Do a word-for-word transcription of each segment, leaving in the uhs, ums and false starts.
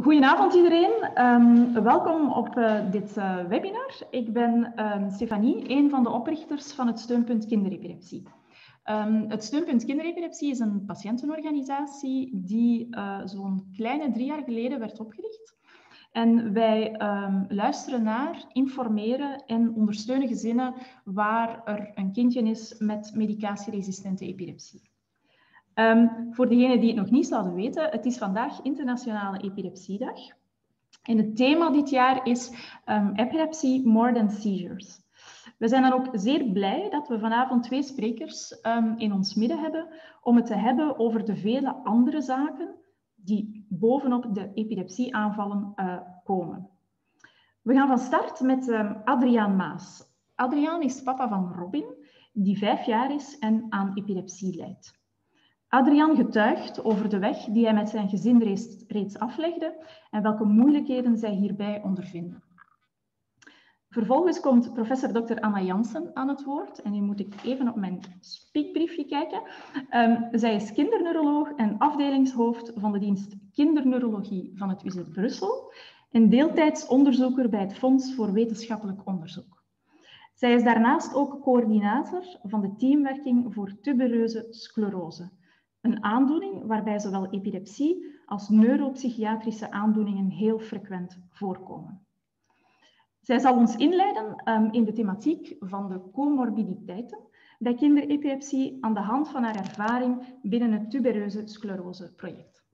Goedenavond iedereen, um, welkom op uh, dit uh, webinar. Ik ben um, Stefanie, een van de oprichters van het Steunpunt Kinderepilepsie. Um, het Steunpunt Kinderepilepsie is een patiëntenorganisatie die uh, zo'n kleine drie jaar geleden werd opgericht. En wij um, luisteren naar, informeren en ondersteunen gezinnen waar er een kindje is met medicatieresistente epilepsie. Um, voor degenen die het nog niet zouden weten, het is vandaag Internationale Epilepsiedag. En het thema dit jaar is um, Epilepsy More Than Seizures. We zijn dan ook zeer blij dat we vanavond twee sprekers um, in ons midden hebben om het te hebben over de vele andere zaken die bovenop de epilepsieaanvallen uh, komen. We gaan van start met um, Adriaan Maas. Adriaan is papa van Robin, die vijf jaar is en aan epilepsie lijdt. Adriaan getuigt over de weg die hij met zijn gezin reeds, reeds aflegde en welke moeilijkheden zij hierbij ondervinden. Vervolgens komt professor dokter Anna Jansen aan het woord. En nu moet ik even op mijn speakbriefje kijken. Um, zij is kinderneuroloog en afdelingshoofd van de dienst kinderneurologie van het U Z Brussel en deeltijds onderzoeker bij het Fonds voor Wetenschappelijk Onderzoek. Zij is daarnaast ook coördinator van de teamwerking voor tubereuze sclerose. Een aandoening waarbij zowel epilepsie als neuropsychiatrische aandoeningen heel frequent voorkomen. Zij zal ons inleiden um, in de thematiek van de comorbiditeiten bij kinderepilepsie aan de hand van haar ervaring binnen het tubereuze sclerose project.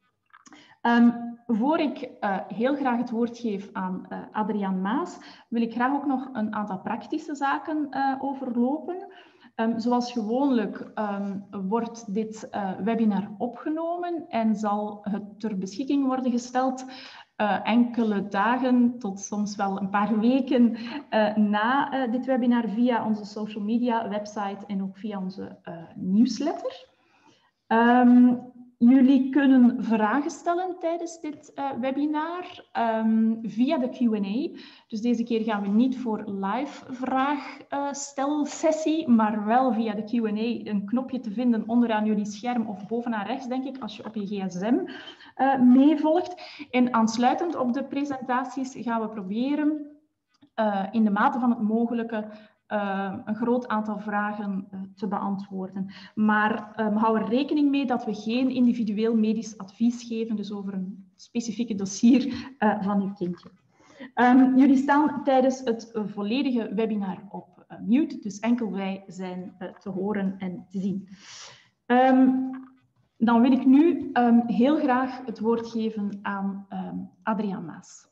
Um, voor ik uh, heel graag het woord geef aan uh, Adriaan Maas, wil ik graag ook nog een aantal praktische zaken uh, overlopen. Um, zoals gewoonlijk um, wordt dit uh, webinar opgenomen en zal het ter beschikking worden gesteld uh, enkele dagen tot soms wel een paar weken uh, na uh, dit webinar via onze social media website en ook via onze uh, nieuwsletter. Um, Jullie kunnen vragen stellen tijdens dit uh, webinar um, via de Q en A. Dus deze keer gaan we niet voor live vraagstel-sessie, uh, maar wel via de Q en A een knopje te vinden onderaan jullie scherm of bovenaan rechts, denk ik, als je op je gsm uh, meevolgt. En aansluitend op de presentaties gaan we proberen uh, in de mate van het mogelijke Uh, een groot aantal vragen uh, te beantwoorden. Maar um, hou er rekening mee dat we geen individueel medisch advies geven, dus over een specifieke dossier uh, van uw kindje. Um, jullie staan tijdens het uh, volledige webinar op uh, mute, dus enkel wij zijn uh, te horen en te zien. Um, dan wil ik nu um, heel graag het woord geven aan um, Adriaan Maas.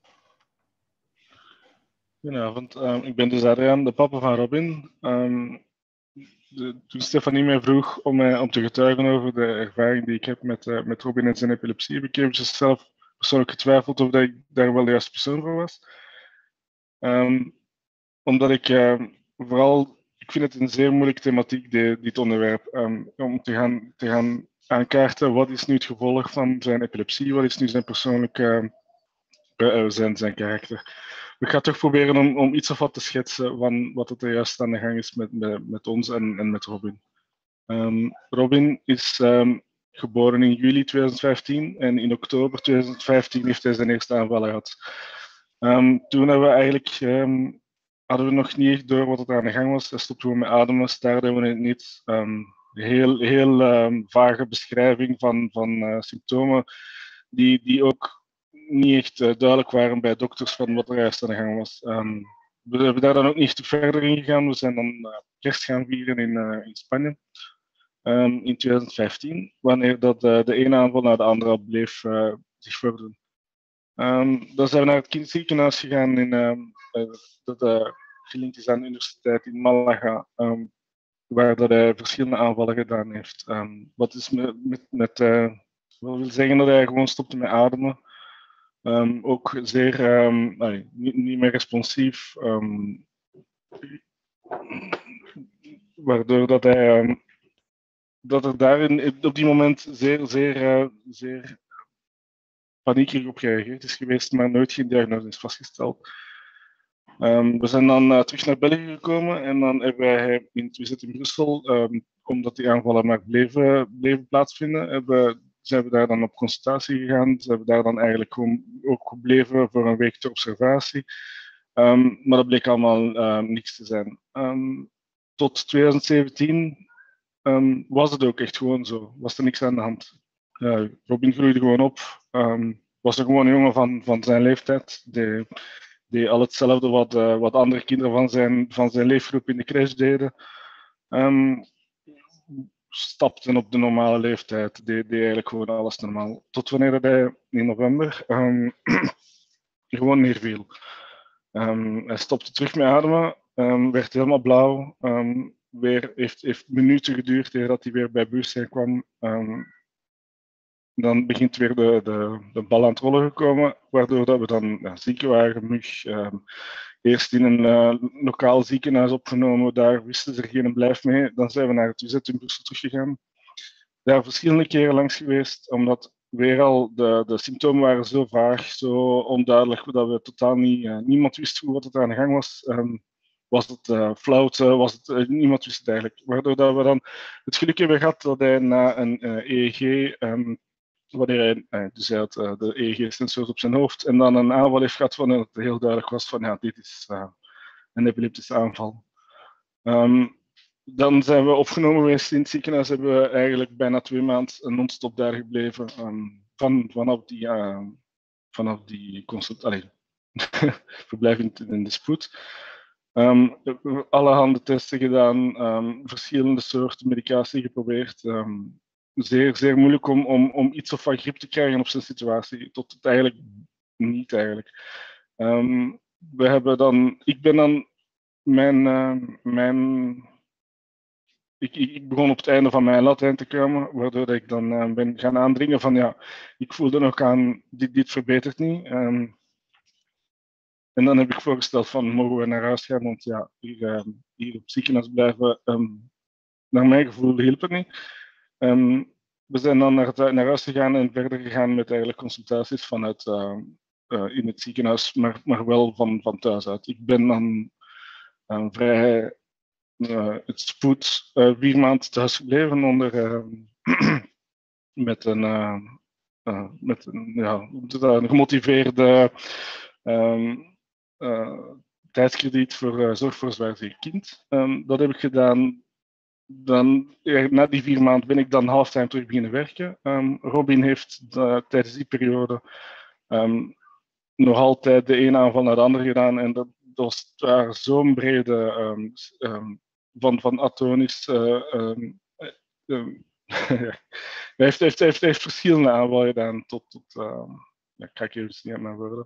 Goedenavond, um, ik ben dus Adriaan, de papa van Robin. Um, de, toen Stefanie mij vroeg om, mij, om te getuigen over de ervaring die ik heb met, uh, met Robin en zijn epilepsie, heb ik eventjes zelf persoonlijk getwijfeld of dat ik daar wel de juiste persoon voor was. Um, omdat ik uh, vooral, ik vind het een zeer moeilijke thematiek, de, dit onderwerp, um, om te gaan, te gaan aankaarten wat is nu het gevolg van zijn epilepsie, wat is nu zijn persoonlijke, uh, zijn, zijn karakter. Ik ga toch proberen om, om iets of wat te schetsen van wat er juist aan de gang is met, met, met ons en, en met Robin. Um, Robin is um, geboren in juli tweeduizend vijftien en in oktober tweeduizend vijftien heeft hij zijn eerste aanval gehad. Um, toen hebben we eigenlijk, um, hadden we nog niet echt door wat er aan de gang was. Hij stopte gewoon met ademen, staarden we het niet. Um, heel heel um, vage beschrijving van, van uh, symptomen die, die ook niet echt uh, duidelijk waren bij dokters van wat er juist aan de gang was. Um, we hebben daar dan ook niet verder in gegaan. We zijn dan uh, kerst gaan vieren in, uh, in Spanje um, in tweeduizend vijftien, wanneer dat, uh, de ene aanval naar de andere bleef uh, zich voordoen. Um, dan zijn we naar het kinderziekenhuis gegaan in, um, uh, dat uh, gelinkt is aan de universiteit in Malaga, um, waar dat hij verschillende aanvallen gedaan heeft. Um, wat is met, met, met uh, wil zeggen dat hij gewoon stopte met ademen. Um, ook zeer, um, nee, niet, niet meer responsief, um, waardoor dat hij, um, dat er daarin op die moment zeer, zeer, uh, zeer paniekerig op gereageerd is geweest, maar nooit geen diagnose is vastgesteld. Um, we zijn dan uh, terug naar België gekomen en dan hebben wij in het U Z in Brussel, um, omdat die aanvallen maar bleven, bleven plaatsvinden, hebben we zijn we daar dan op consultatie gegaan. Zijn we daar dan eigenlijk gewoon ook gebleven voor een week ter observatie. Um, maar dat bleek allemaal uh, niks te zijn. Um, tot twintig zeventien um, was het ook echt gewoon zo. Was er niks aan de hand. Uh, Robin groeide gewoon op. Um, was er gewoon een jongen van, van zijn leeftijd. Die, die al hetzelfde wat, uh, wat andere kinderen van zijn, van zijn leefgroep in de crash deden. Um, stapten op de normale leeftijd. Deed, deed eigenlijk gewoon alles normaal. Tot wanneer hij in november um, gewoon neerviel. Um, hij stopte terug met ademen, um, werd helemaal blauw. Um, weer, heeft, heeft minuten geduurd voordat hij weer bij bewustzijn kwam. Um, dan begint weer de, de, de bal aan het rollen gekomen, waardoor dat we dan ja, ziekenwagen, mug, um, eerst in een uh, lokaal ziekenhuis opgenomen. Daar wisten ze er geen blijf mee. Dan zijn we naar het U Z in Brussel teruggegaan. Daar verschillende keren langs geweest, omdat weer al de, de symptomen waren zo vaag, zo onduidelijk, dat we totaal niet, uh, niemand wist hoe wat het aan de gang was. Um, was het uh, flauwte, was het, uh, niemand wist het eigenlijk. Waardoor dat we dan het geluk hebben gehad dat hij na een uh, E E G, um, wanneer hij, uh, dus hij had uh, de E E G-sensors op zijn hoofd, en dan een aanval heeft gehad van dat het heel duidelijk was van ja, dit is uh, een epileptische aanval. Um, Dan zijn we opgenomen geweest in het ziekenhuis. Hebben we eigenlijk bijna twee maanden non-stop daar gebleven. Um, van, vanaf die, uh, vanaf die consult, allez, verblijf in, in de spoed. Um, allerhande testen gedaan, um, verschillende soorten medicatie geprobeerd. Um, zeer, zeer moeilijk om, om, om iets of van grip te krijgen op zijn situatie. Tot het eigenlijk niet eigenlijk. Um, we hebben dan, ik ben dan mijn, uh, mijn Ik, ik begon op het einde van mijn Latijn te komen, waardoor ik dan uh, ben gaan aandringen van ja, ik voelde ook aan, dit, dit verbetert niet. Um, en dan heb ik voorgesteld van, mogen we naar huis gaan, want ja, hier, uh, hier op het ziekenhuis blijven, um, naar mijn gevoel hielp het niet. Um, we zijn dan naar, het, naar huis gegaan en verder gegaan met eigenlijk consultaties vanuit uh, uh, in het ziekenhuis, maar, maar wel van, van thuis uit. Ik ben dan uh, vrij... Uh, het spoed uh, vier maanden thuis gebleven onder, uh, met een, uh, uh, met een, ja, een gemotiveerde um, uh, tijdskrediet voor uh, zorg voor een zwaarziek kind. Um, dat heb ik gedaan. Dan, ja, na die vier maanden ben ik dan halftime terug beginnen werken. Um, Robin heeft uh, tijdens die periode um, nog altijd de ene aanval naar de andere gedaan. En dat, dat was daar zo'n brede um, um, van, van atonisch. Uh, um, um, hij heeft, heeft, heeft, heeft verschillende aanvallen gedaan tot, tot um, ja, ik ga ik even niet uit mijn woorden.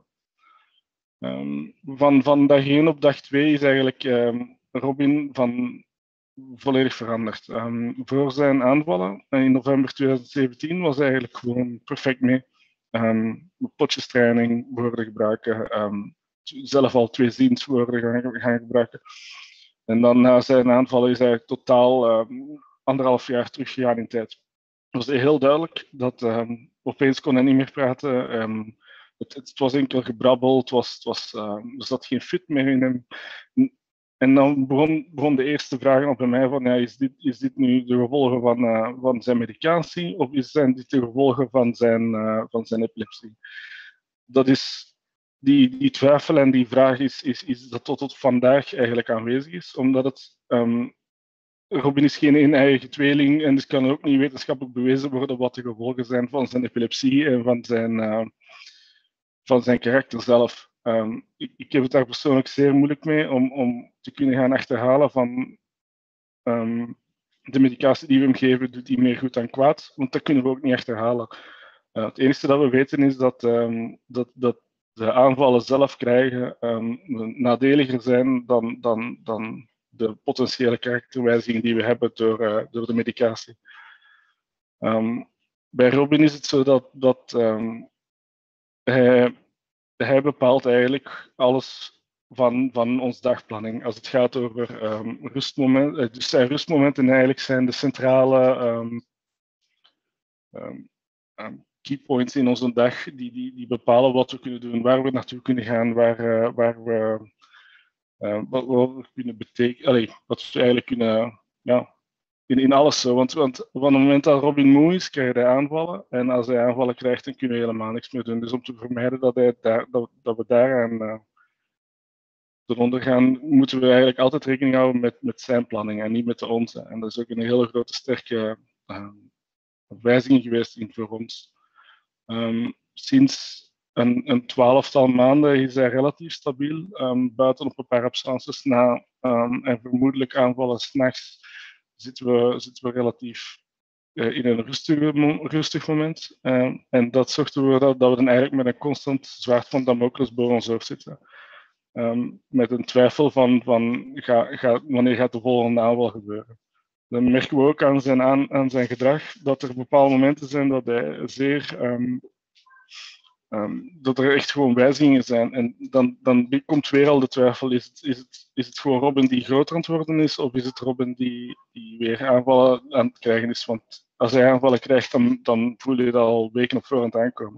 Um, van, van dag één op dag twee is eigenlijk um, Robin van volledig veranderd. Um, voor zijn aanvallen in november twintig zeventien was hij eigenlijk gewoon perfect mee. Um, potjestraining woorden gebruiken, um, zelf al twee zienswoorden gaan, gaan gebruiken. En dan na zijn aanvallen is hij totaal um, anderhalf jaar teruggegaan in tijd. Het was heel duidelijk dat um, opeens kon hij niet meer praten. Um, het, het was enkel gebrabbel, het was, het was, uh, er zat geen fit meer in hem. En dan begon, begon de eerste vraag op bij mij van, ja, is, dit, is dit nu de gevolgen van, uh, van zijn medicatie of is, zijn dit de gevolgen van zijn, uh, van zijn epilepsie? Dat is, die, die twijfel en die vraag is, is, is dat tot, tot vandaag eigenlijk aanwezig is, omdat het, um, Robin is geen een-eigen tweeling en dus kan er ook niet wetenschappelijk bewezen worden wat de gevolgen zijn van zijn epilepsie en van zijn, uh, van zijn karakter zelf. Um, ik, ik heb het daar persoonlijk zeer moeilijk mee om, om te kunnen gaan achterhalen van um, de medicatie die we hem geven, doet hij meer goed dan kwaad, want dat kunnen we ook niet achterhalen. Uh, het enige dat we weten is dat, um, dat, dat de aanvallen zelf krijgen um, nadeliger zijn dan, dan, dan de potentiële karakterwijzigingen die we hebben door, uh, door de medicatie. Um, bij Robin is het zo dat, dat um, hij Hij bepaalt eigenlijk alles van, van onze dagplanning. Als het gaat over um, rustmomenten, dus zijn rustmomenten eigenlijk zijn de centrale um, um, um, keypoints in onze dag die, die, die bepalen wat we kunnen doen, waar we naartoe kunnen gaan, waar, uh, waar we, uh, wat, wat we kunnen betekenen, allee, wat we eigenlijk kunnen, ja, in, in alles zo. Want, want van het moment dat Robin moe is, krijgt hij aanvallen. En als hij aanvallen krijgt, dan kunnen we helemaal niks meer doen. Dus om te vermijden dat, hij daar, dat, dat we daaraan uh, eronder gaan, moeten we eigenlijk altijd rekening houden met, met zijn planning en niet met de onze. En dat is ook een hele grote, sterke uh, wijziging geweest in voor ons. Um, sinds een, een twaalftal maanden is hij relatief stabiel, um, buiten op een paar absences na um, en vermoedelijk aanvallen 's nachts zitten we, zitten we relatief uh, in een rustige, rustig moment. Um, en dat zorgt ervoor dat, dat we dan eigenlijk met een constant zwaard van Damocles boven ons hoofd zitten. Um, met een twijfel van, van ga, ga, wanneer gaat de volgende aanval gebeuren. Dan merken we ook aan zijn, aan, aan zijn gedrag dat er bepaalde momenten zijn dat hij zeer... Um, um, dat er echt gewoon wijzigingen zijn. En dan, dan komt weer al de twijfel, is het, is, het, is het gewoon Robin die groter aan het worden is, of is het Robin die, die weer aanvallen aan het krijgen is? Want als hij aanvallen krijgt, dan, dan voel je dat al weken op voorhand aankomen.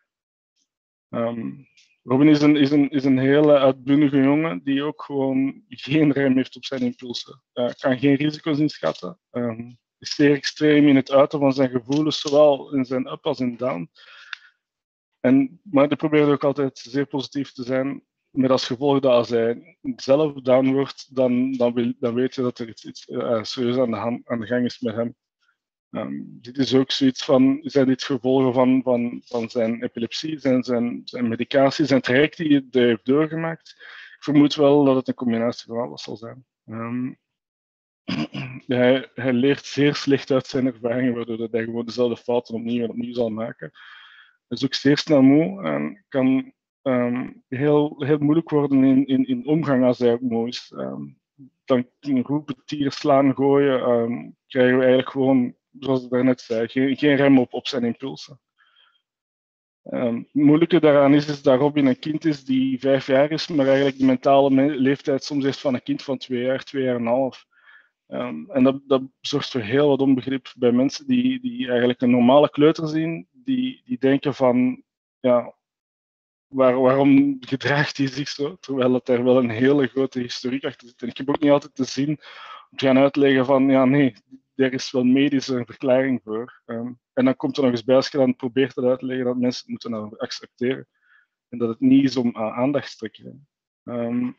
Um, Robin is een, is, een, is een hele uitbundige jongen die ook gewoon geen rem heeft op zijn impulsen. Uh, kan geen risico's inschatten. Um, is zeer extreem in het uiten van zijn gevoelens, zowel in zijn up als in down. En, maar hij probeert ook altijd zeer positief te zijn, met als gevolg dat als hij zelf down wordt, dan, dan, wil, dan weet je dat er iets, iets uh, serieus aan de, hand, aan de gang is met hem. Um, dit is ook zoiets van, zijn dit gevolgen van, van, van zijn epilepsie, zijn, zijn, zijn medicatie, zijn traject die hij heeft doorgemaakt? Ik vermoed wel dat het een combinatie van alles zal zijn. Um, hij, hij leert zeer slecht uit zijn ervaringen, waardoor hij gewoon dezelfde fouten opnieuw en opnieuw zal maken. Hij is ook zeer snel moe en kan um, heel, heel moeilijk worden in, in, in omgang als hij ook moe is. Um, dan roepen, tieren, slaan, gooien, um, krijgen we eigenlijk gewoon, zoals ik daarnet zei, geen, geen rem op, op zijn impulsen. Um, het moeilijke daaraan is, is dat Robin een kind is die vijf jaar is, maar eigenlijk de mentale leeftijd soms is van een kind van twee jaar, twee jaar en een half. Um, en dat, dat zorgt voor heel wat onbegrip bij mensen die, die eigenlijk een normale kleuter zien, die, die denken van, ja, waar, waarom gedraagt hij zich zo? Terwijl het er wel een hele grote historiek achter zit. En ik heb ook niet altijd de zin om te gaan uitleggen van, ja nee, er is wel medische verklaring voor. Um, en dan komt er nog eens bij als je dan probeert te uitleggen dat mensen het moeten nou accepteren. En dat het niet is om uh, aandacht te trekken. Um,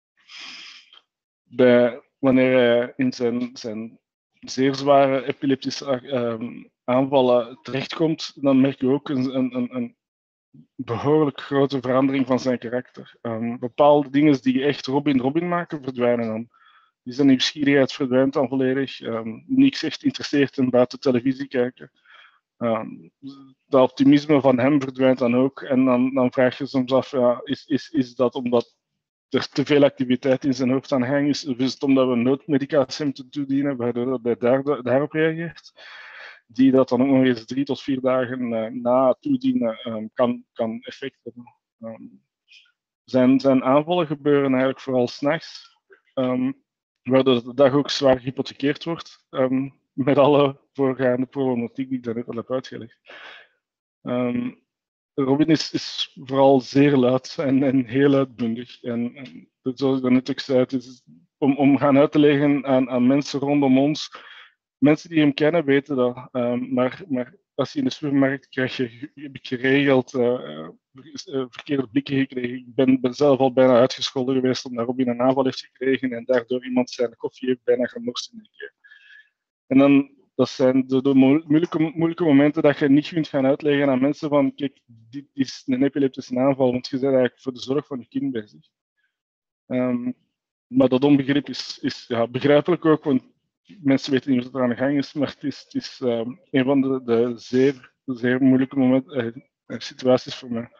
bij, wanneer hij in zijn, zijn zeer zware epileptische um, aanvallen terechtkomt, dan merk je ook een, een, een behoorlijk grote verandering van zijn karakter. Um, bepaalde dingen die echt Robin Robin maken, verdwijnen dan. Die zijn nieuwsgierigheid verdwijnt dan volledig. Um, niks echt interesseert hem buiten televisie kijken. Um, dat optimisme van hem verdwijnt dan ook. En dan, dan vraag je soms af, ja, is, is, is dat omdat er te veel activiteit in zijn hoofd aan de gang is, of is het omdat we noodmedicatie moeten toedienen, waardoor hij daar, daarop reageert? Die dat dan ook nog eens drie tot vier dagen uh, na toedienen um, kan, kan effect hebben. Um, zijn, zijn aanvallen gebeuren eigenlijk vooral 's nachts, um, waardoor de dag ook zwaar gehypothekeerd wordt, um, met alle voorgaande problematiek die ik daarnet al heb uitgelegd. Um, Robin is, is vooral zeer luid en, en heel uitbundig. En, en zoals ik daarnet ook zei, het is om, om gaan uit te leggen aan, aan mensen rondom ons. Mensen die hem kennen weten dat, um, maar, maar als je in de supermarkt krijg je, heb ik geregeld uh, uh, verkeerde blikken gekregen. Ik ben, ben zelf al bijna uitgescholden geweest omdat Robin een aanval heeft gekregen en daardoor iemand zijn koffie heeft bijna gemorst in een keer. En dan, dat zijn de, de moeilijke, moeilijke momenten dat je niet kunt gaan uitleggen aan mensen van kijk, dit is een epileptische aanval, want je bent eigenlijk voor de zorg van je kind bezig. Um, maar dat onbegrip is, is ja, begrijpelijk ook, want mensen weten niet wat er aan de gang is, maar het is, het is um, een van de, de zeer, zeer moeilijke momenten, uh, situaties voor mij.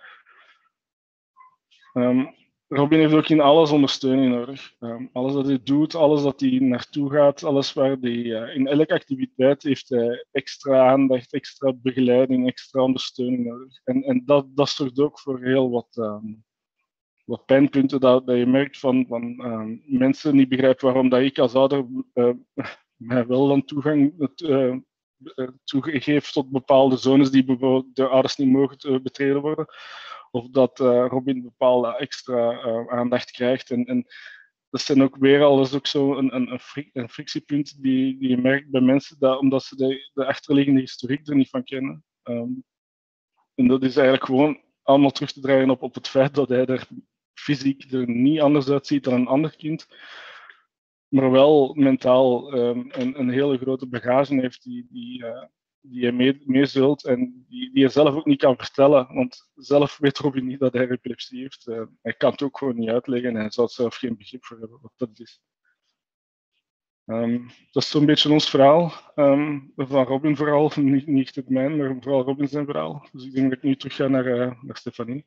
Um, Robin heeft ook in alles ondersteuning nodig. Um, alles dat hij doet, alles dat hij naartoe gaat, alles waar hij uh, in elke activiteit heeft hij extra aandacht, extra begeleiding, extra ondersteuning nodig. En, en dat, dat zorgt ook voor heel wat, um, wat pijnpunten dat, dat je merkt van, van um, mensen niet begrijpen waarom dat ik als ouder uh, mij wel dan toegang uh, toegeef tot bepaalde zones die bijvoorbeeld de ouders niet mogen uh, betreden worden. Of dat uh, Robin bepaalde extra uh, aandacht krijgt. En, en dat zijn ook weer alles ook zo een, een, een, fri een frictiepunt die, die je merkt bij mensen, dat, omdat ze de, de achterliggende historiek er niet van kennen. Um, en dat is eigenlijk gewoon allemaal terug te draaien op, op het feit dat hij er fysiek er niet anders uitziet dan een ander kind, maar wel mentaal um, een, een hele grote bagage heeft die, die, uh, die hij mee, meezult en die, die hij zelf ook niet kan vertellen. Want zelf weet Robin niet dat hij epilepsie heeft. Uh, hij kan het ook gewoon niet uitleggen en hij zou zelf geen begrip voor hebben wat dat is. Um, dat is zo'n beetje ons verhaal. Um, van Robin vooral, niet, niet het mijn, maar vooral Robin zijn verhaal. Dus ik denk dat ik nu terug ga naar, uh, naar Stefanie.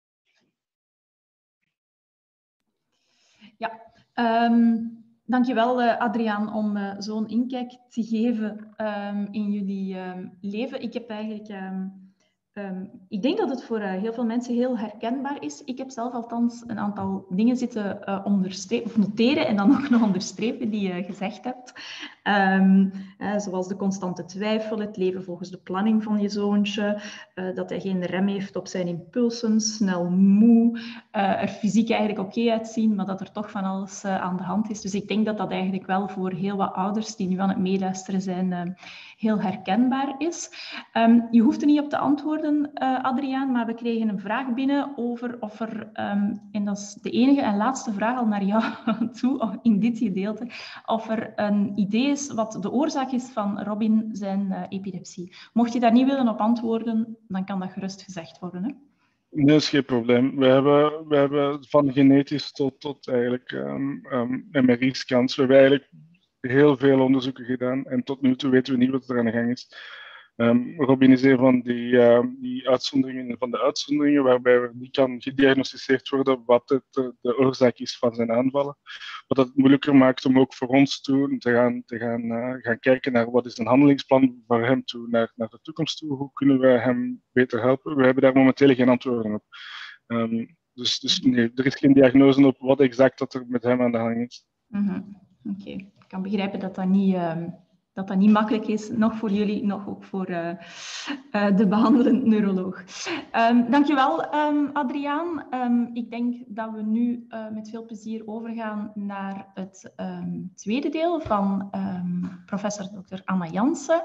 Ja, um, dankjewel uh, Adriaan om uh, zo'n inkijk te geven um, in jullie um, leven. Ik heb eigenlijk... Um, Um, ik denk dat het voor uh, heel veel mensen heel herkenbaar is. Ik heb zelf althans een aantal dingen zitten uh, onderstrepen, of noteren en dan ook nog onderstrepen die je gezegd hebt. Um, uh, zoals de constante twijfel, het leven volgens de planning van je zoontje, uh, dat hij geen rem heeft op zijn impulsen, snel moe, uh, er fysiek eigenlijk oké okay uitzien, maar dat er toch van alles uh, aan de hand is. Dus ik denk dat dat eigenlijk wel voor heel wat ouders die nu aan het meeluisteren zijn, uh, heel herkenbaar is. Um, je hoeft er niet op te antwoorden, uh, Adriaan, maar we kregen een vraag binnen over of er, um, en dat is de enige en laatste vraag al naar jou toe in dit gedeelte, of er een idee is wat de oorzaak is van Robin zijn uh, epilepsie. Mocht je daar niet willen op antwoorden, dan kan dat gerust gezegd worden. Hè? Nee, dat is geen probleem. We hebben, we hebben van genetisch tot, tot eigenlijk um, um, M R I-scans, we hebben eigenlijk heel veel onderzoeken gedaan en tot nu toe weten we niet wat er aan de gang is. Um, Robin is een van die, uh, die uitzonderingen van de uitzonderingen waarbij er niet kan gediagnosticeerd worden wat het, de, de oorzaak is van zijn aanvallen. Wat het moeilijker maakt om ook voor ons toe te gaan, te gaan, uh, gaan kijken naar wat is een handelingsplan voor hem toe, naar, naar de toekomst toe. Hoe kunnen we hem beter helpen? We hebben daar momenteel geen antwoorden op. Um, dus dus nee, er is geen diagnose op wat exact dat er met hem aan de hand is. Mm-hmm. Oké, okay. Ik kan begrijpen dat dat niet... Um... dat dat niet makkelijk is, nog voor jullie, nog ook voor uh, uh, de behandelend neuroloog. Um, dankjewel, um, Adriaan. Um, ik denk dat we nu uh, met veel plezier overgaan naar het um, tweede deel van um, professor dokter Anna Jansen.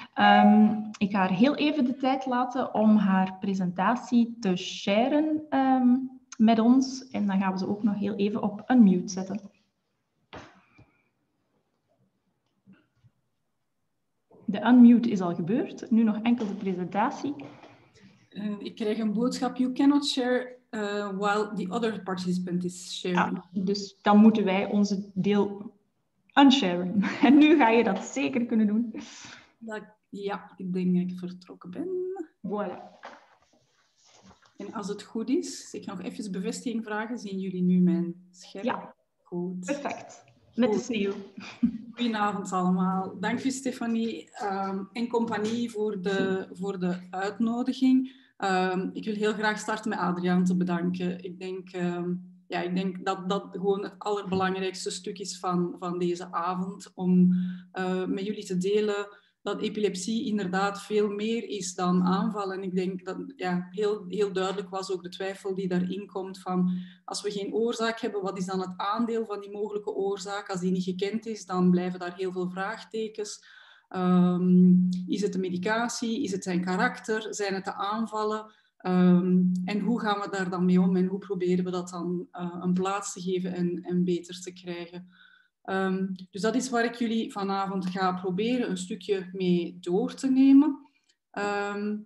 Um, ik ga haar heel even de tijd laten om haar presentatie te sharen um, met ons. En dan gaan we ze ook nog heel even op unmute zetten. De unmute is al gebeurd, nu nog enkel de presentatie. Uh, ik krijg een boodschap, you cannot share uh, while the other participant is sharing. Ah, dus dan moeten wij onze deel unsharen. En nu ga je dat zeker kunnen doen. Dat, ja, ik denk dat ik vertrokken ben. Voilà. En als het goed is, ik ga nog even bevestiging vragen. Zien jullie nu mijn scherm? Ja, goed. Perfect. Met de sneeuw. Goedenavond allemaal. Dank u Stefanie um, en compagnie voor de, voor de uitnodiging. Um, ik wil heel graag starten met Adriaan te bedanken. Ik denk, um, ja, ik denk dat dat gewoon het allerbelangrijkste stuk is van, van deze avond. Om uh, met jullie te delen dat epilepsie inderdaad veel meer is dan aanvallen. En ik denk dat ja, heel, heel duidelijk was ook de twijfel die daarin komt van als we geen oorzaak hebben, wat is dan het aandeel van die mogelijke oorzaak? Als die niet gekend is, dan blijven daar heel veel vraagtekens. Um, is het de medicatie? Is het zijn karakter? Zijn het de aanvallen? Um, en hoe gaan we daar dan mee om? En hoe proberen we dat dan uh, een plaats te geven en, en beter te krijgen? Um, dus dat is waar ik jullie vanavond ga proberen een stukje mee door te nemen. Um,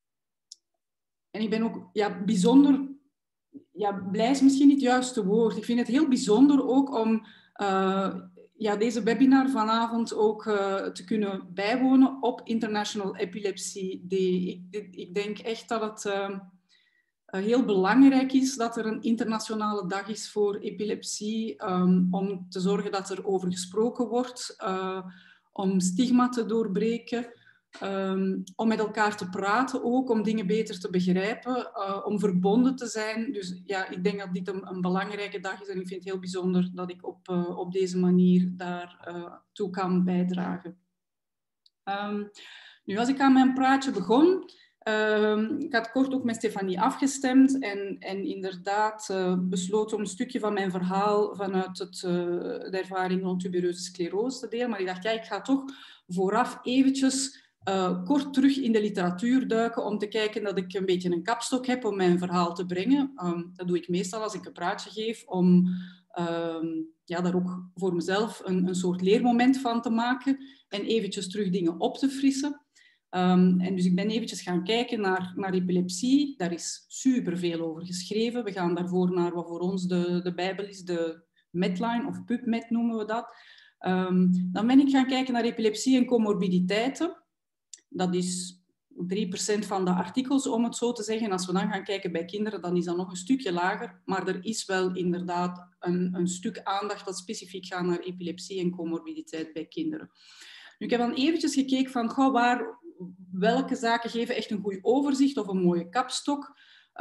en ik ben ook ja, bijzonder... Ja, blij is misschien niet het juiste woord. Ik vind het heel bijzonder ook om uh, ja, deze webinar vanavond ook uh, te kunnen bijwonen op International Epilepsy Day. Ik, ik denk echt dat het uh, heel belangrijk is dat er een internationale dag is voor epilepsie, um, om te zorgen dat er over gesproken wordt, uh, om stigma te doorbreken. Um, om met elkaar te praten ook, om dingen beter te begrijpen, uh, om verbonden te zijn. Dus ja, ik denk dat dit een, een belangrijke dag is en ik vind het heel bijzonder dat ik op, uh, op deze manier daartoe uh, kan bijdragen. Um, nu, als ik aan mijn praatje begon, Um, ik had kort ook met Stefanie afgestemd en, en inderdaad uh, besloten om een stukje van mijn verhaal vanuit het, uh, de ervaring rond tubereuze sclerose te delen. Maar ik dacht, ja, ik ga toch vooraf eventjes uh, kort terug in de literatuur duiken om te kijken dat ik een beetje een kapstok heb om mijn verhaal te brengen. Um, dat doe ik meestal als ik een praatje geef, om um, ja, daar ook voor mezelf een, een soort leermoment van te maken en eventjes terug dingen op te frissen. Um, en dus ik ben eventjes gaan kijken naar, naar epilepsie. Daar is superveel over geschreven. We gaan daarvoor naar wat voor ons de, de Bijbel is, de Medline of PubMed noemen we dat. Um, dan ben ik gaan kijken naar epilepsie en comorbiditeiten. Dat is drie procent van de artikels, om het zo te zeggen. Als we dan gaan kijken bij kinderen, dan is dat nog een stukje lager. Maar er is wel inderdaad een, een stuk aandacht dat specifiek gaat naar epilepsie en comorbiditeit bij kinderen. Nu, ik heb dan eventjes gekeken van, goh, waar, welke zaken geven echt een goed overzicht of een mooie kapstok.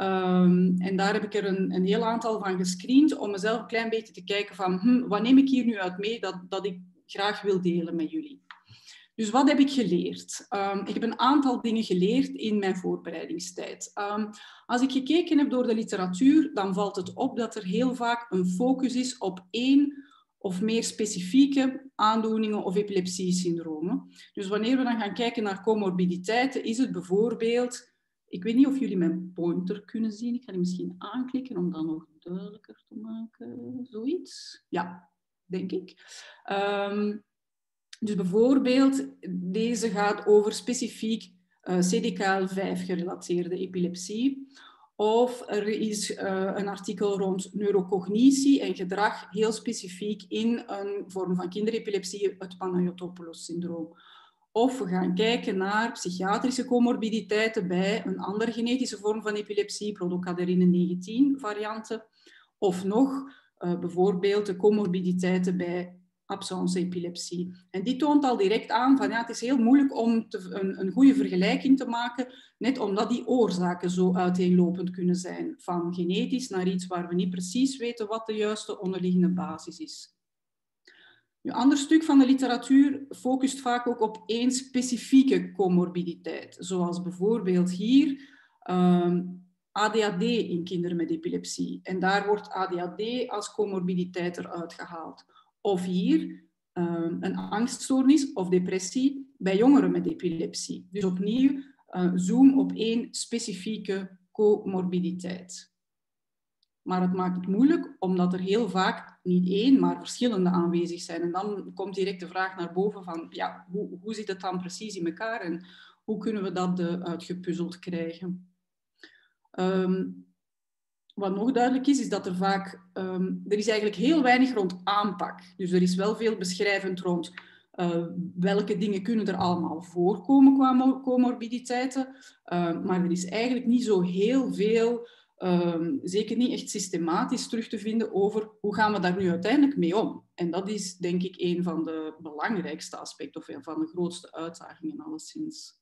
Um, en daar heb ik er een, een heel aantal van gescreend om mezelf een klein beetje te kijken van, hm, wat neem ik hier nu uit mee dat, dat ik graag wil delen met jullie. Dus wat heb ik geleerd? Um, ik heb een aantal dingen geleerd in mijn voorbereidingstijd. Um, als ik gekeken heb door de literatuur, dan valt het op dat er heel vaak een focus is op één of meer specifieke aandoeningen of epilepsiesyndromen. Dus wanneer we dan gaan kijken naar comorbiditeiten, is het bijvoorbeeld... Ik weet niet of jullie mijn pointer kunnen zien. Ik ga die misschien aanklikken om dat nog duidelijker te maken. Zoiets. Ja, denk ik. Um, dus bijvoorbeeld, deze gaat over specifiek uh, C D K L vijf gerelateerde epilepsie. Of er is uh, een artikel rond neurocognitie en gedrag, heel specifiek in een vorm van kinderepilepsie, het Panayotopoulos-syndroom. Of we gaan kijken naar psychiatrische comorbiditeiten bij een andere genetische vorm van epilepsie, protocaderine negentien varianten. Of nog uh, bijvoorbeeld de comorbiditeiten bij absence-epilepsie. En die toont al direct aan van ja, het is heel moeilijk om te, een, een goede vergelijking te maken, net omdat die oorzaken zo uiteenlopend kunnen zijn. Van genetisch naar iets waar we niet precies weten wat de juiste onderliggende basis is. Een ander stuk van de literatuur focust vaak ook op één specifieke comorbiditeit. Zoals bijvoorbeeld hier um, A D H D in kinderen met epilepsie. En daar wordt A D H D als comorbiditeit eruit gehaald. Of hier um, een angststoornis of depressie bij jongeren met epilepsie. Dus opnieuw uh, zoom op één specifieke comorbiditeit. Maar het maakt het moeilijk, omdat er heel vaak niet één, maar verschillende aanwezig zijn. En dan komt direct de vraag naar boven van, ja, hoe, hoe zit het dan precies in elkaar en hoe kunnen we dat uh, uitgepuzzeld krijgen? Um, wat nog duidelijk is, is dat er vaak, um, er is eigenlijk heel weinig rond aanpak. Dus er is wel veel beschrijvend rond uh, welke dingen kunnen er allemaal voorkomen qua comorbiditeiten. Uh, maar er is eigenlijk niet zo heel veel... Um, zeker niet echt systematisch terug te vinden over hoe gaan we daar nu uiteindelijk mee om. En dat is denk ik een van de belangrijkste aspecten of een van de grootste uitdagingen alleszins.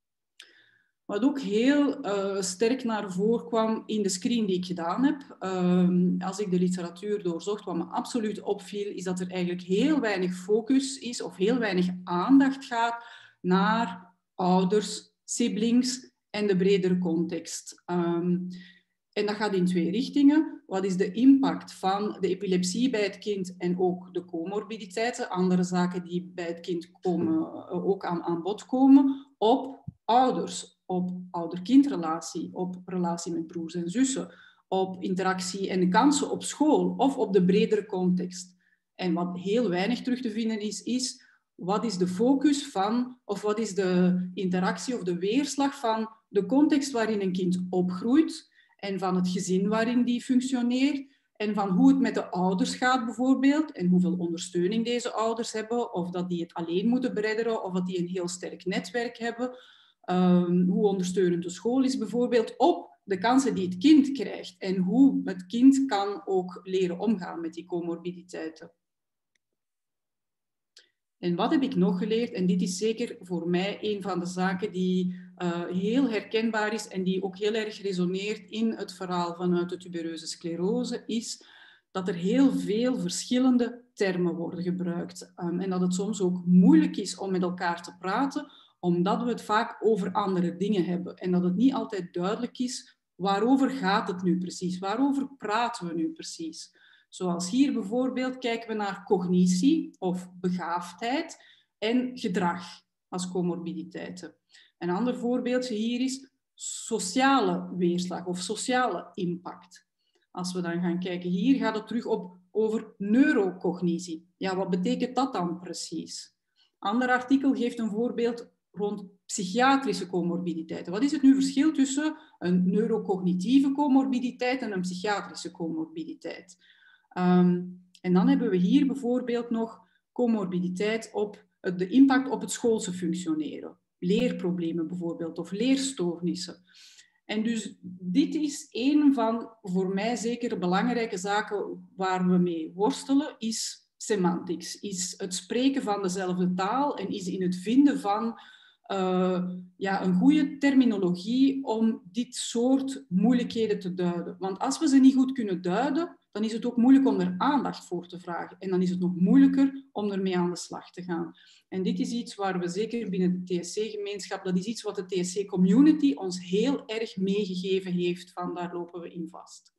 Wat ook heel uh, sterk naar voren kwam in de screen die ik gedaan heb, um, als ik de literatuur doorzocht, wat me absoluut opviel, is dat er eigenlijk heel weinig focus is of heel weinig aandacht gaat naar ouders, siblings en de bredere context. Um, En dat gaat in twee richtingen. Wat is de impact van de epilepsie bij het kind en ook de comorbiditeiten, andere zaken die bij het kind komen, ook aan, aan bod komen, op ouders, op ouder-kindrelatie, op relatie met broers en zussen, op interactie en de kansen op school of op de bredere context. En wat heel weinig terug te vinden is, is wat is de focus van, of wat is de interactie of de weerslag van de context waarin een kind opgroeit, en van het gezin waarin die functioneert, en van hoe het met de ouders gaat bijvoorbeeld, en hoeveel ondersteuning deze ouders hebben, of dat die het alleen moeten beredderen, of dat die een heel sterk netwerk hebben, um, hoe ondersteunend de school is bijvoorbeeld, op de kansen die het kind krijgt, en hoe het kind kan ook leren omgaan met die comorbiditeiten. En wat heb ik nog geleerd? En dit is zeker voor mij een van de zaken die uh, heel herkenbaar is en die ook heel erg resoneert in het verhaal vanuit de tubereuze sclerose, is dat er heel veel verschillende termen worden gebruikt. Um, en dat het soms ook moeilijk is om met elkaar te praten, Omdat we het vaak over andere dingen hebben en dat het niet altijd duidelijk is waarover gaat het nu precies, waarover praten we nu precies. Zoals hier bijvoorbeeld kijken we naar cognitie of begaafdheid en gedrag als comorbiditeiten. Een ander voorbeeldje hier is sociale weerslag of sociale impact. Als we dan gaan kijken, hier gaat het terug op over neurocognitie. Ja, wat betekent dat dan precies? Ander artikel geeft een voorbeeld rond psychiatrische comorbiditeiten. Wat is het nu verschil tussen een neurocognitieve comorbiditeit en een psychiatrische comorbiditeit? Um, en dan hebben we hier bijvoorbeeld nog comorbiditeit op de impact op het schoolse functioneren. Leerproblemen bijvoorbeeld of leerstoornissen. En dus dit is een van voor mij zeker belangrijke zaken waar we mee worstelen, is semantics, is het spreken van dezelfde taal en is in het vinden van uh, ja, een goede terminologie om dit soort moeilijkheden te duiden. Want als we ze niet goed kunnen duiden, dan is het ook moeilijk om er aandacht voor te vragen. En dan is het nog moeilijker om ermee aan de slag te gaan. En dit is iets waar we zeker binnen de T S C-gemeenschap, dat is iets wat de T S C-community ons heel erg meegegeven heeft, van daar lopen we in vast.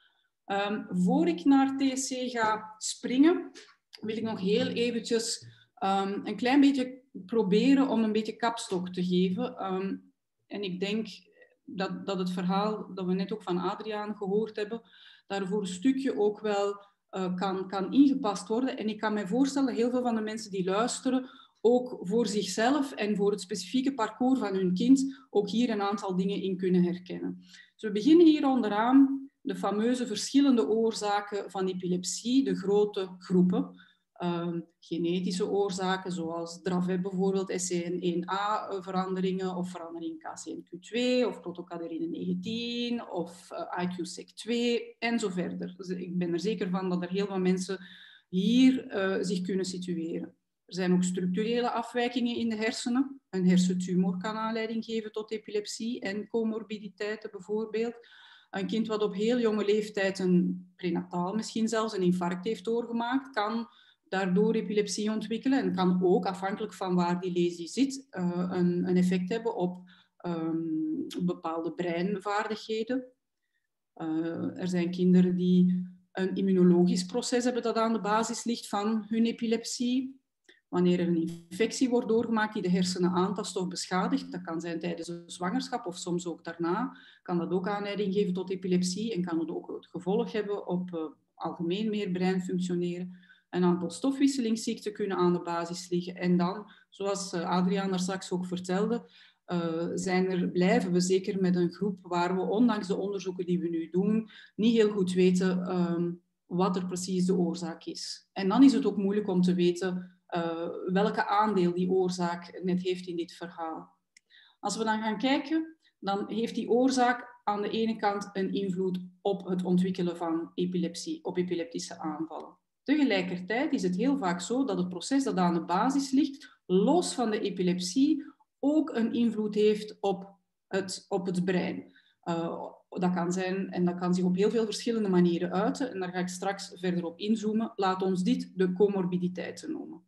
Um, voor ik naar T S C ga springen, wil ik nog heel eventjes um, een klein beetje proberen om een beetje kapstok te geven. Um, en ik denk dat, dat het verhaal dat we net ook van Adriaan gehoord hebben, daarvoor een stukje ook wel uh, kan, kan ingepast worden. En ik kan me voorstellen dat heel veel van de mensen die luisteren ook voor zichzelf en voor het specifieke parcours van hun kind ook hier een aantal dingen in kunnen herkennen. Dus we beginnen hier onderaan de fameuze verschillende oorzaken van epilepsie, de grote groepen. Uh, genetische oorzaken zoals Dravet bijvoorbeeld, S C N één A veranderingen of verandering K C N Q twee of protocaderine negentien of uh, I Q S E C twee en zo verder. Dus ik ben er zeker van dat er heel veel mensen hier uh, zich kunnen situeren. Er zijn ook structurele afwijkingen in de hersenen. Een hersentumor kan aanleiding geven tot epilepsie en comorbiditeiten bijvoorbeeld. Een kind wat op heel jonge leeftijd, een prenataal misschien zelfs, een infarct heeft doorgemaakt, kan daardoor epilepsie ontwikkelen en kan ook, afhankelijk van waar die lesie zit, uh, een, een effect hebben op um, bepaalde breinvaardigheden. Uh, er zijn kinderen die een immunologisch proces hebben dat aan de basis ligt van hun epilepsie. Wanneer er een infectie wordt doorgemaakt die de hersenen aantast of beschadigt, dat kan zijn tijdens de zwangerschap of soms ook daarna, kan dat ook aanleiding geven tot epilepsie en kan het ook het gevolg hebben op uh, algemeen meer brein functioneren. Een aantal stofwisselingsziekten kunnen aan de basis liggen. En dan, zoals Adriaan daar straks ook vertelde, uh, zijn er, blijven we zeker met een groep waar we, ondanks de onderzoeken die we nu doen, niet heel goed weten um, wat er precies de oorzaak is. En dan is het ook moeilijk om te weten uh, welke aandeel die oorzaak net heeft in dit verhaal. Als we dan gaan kijken, dan heeft die oorzaak aan de ene kant een invloed op het ontwikkelen van epilepsie, op epileptische aanvallen. Tegelijkertijd is het heel vaak zo dat het proces dat aan de basis ligt, los van de epilepsie, ook een invloed heeft op het, op het brein. Uh, dat kan zijn, en dat kan zich op heel veel verschillende manieren uiten, en daar ga ik straks verder op inzoomen. Laat ons dit de comorbiditeiten noemen.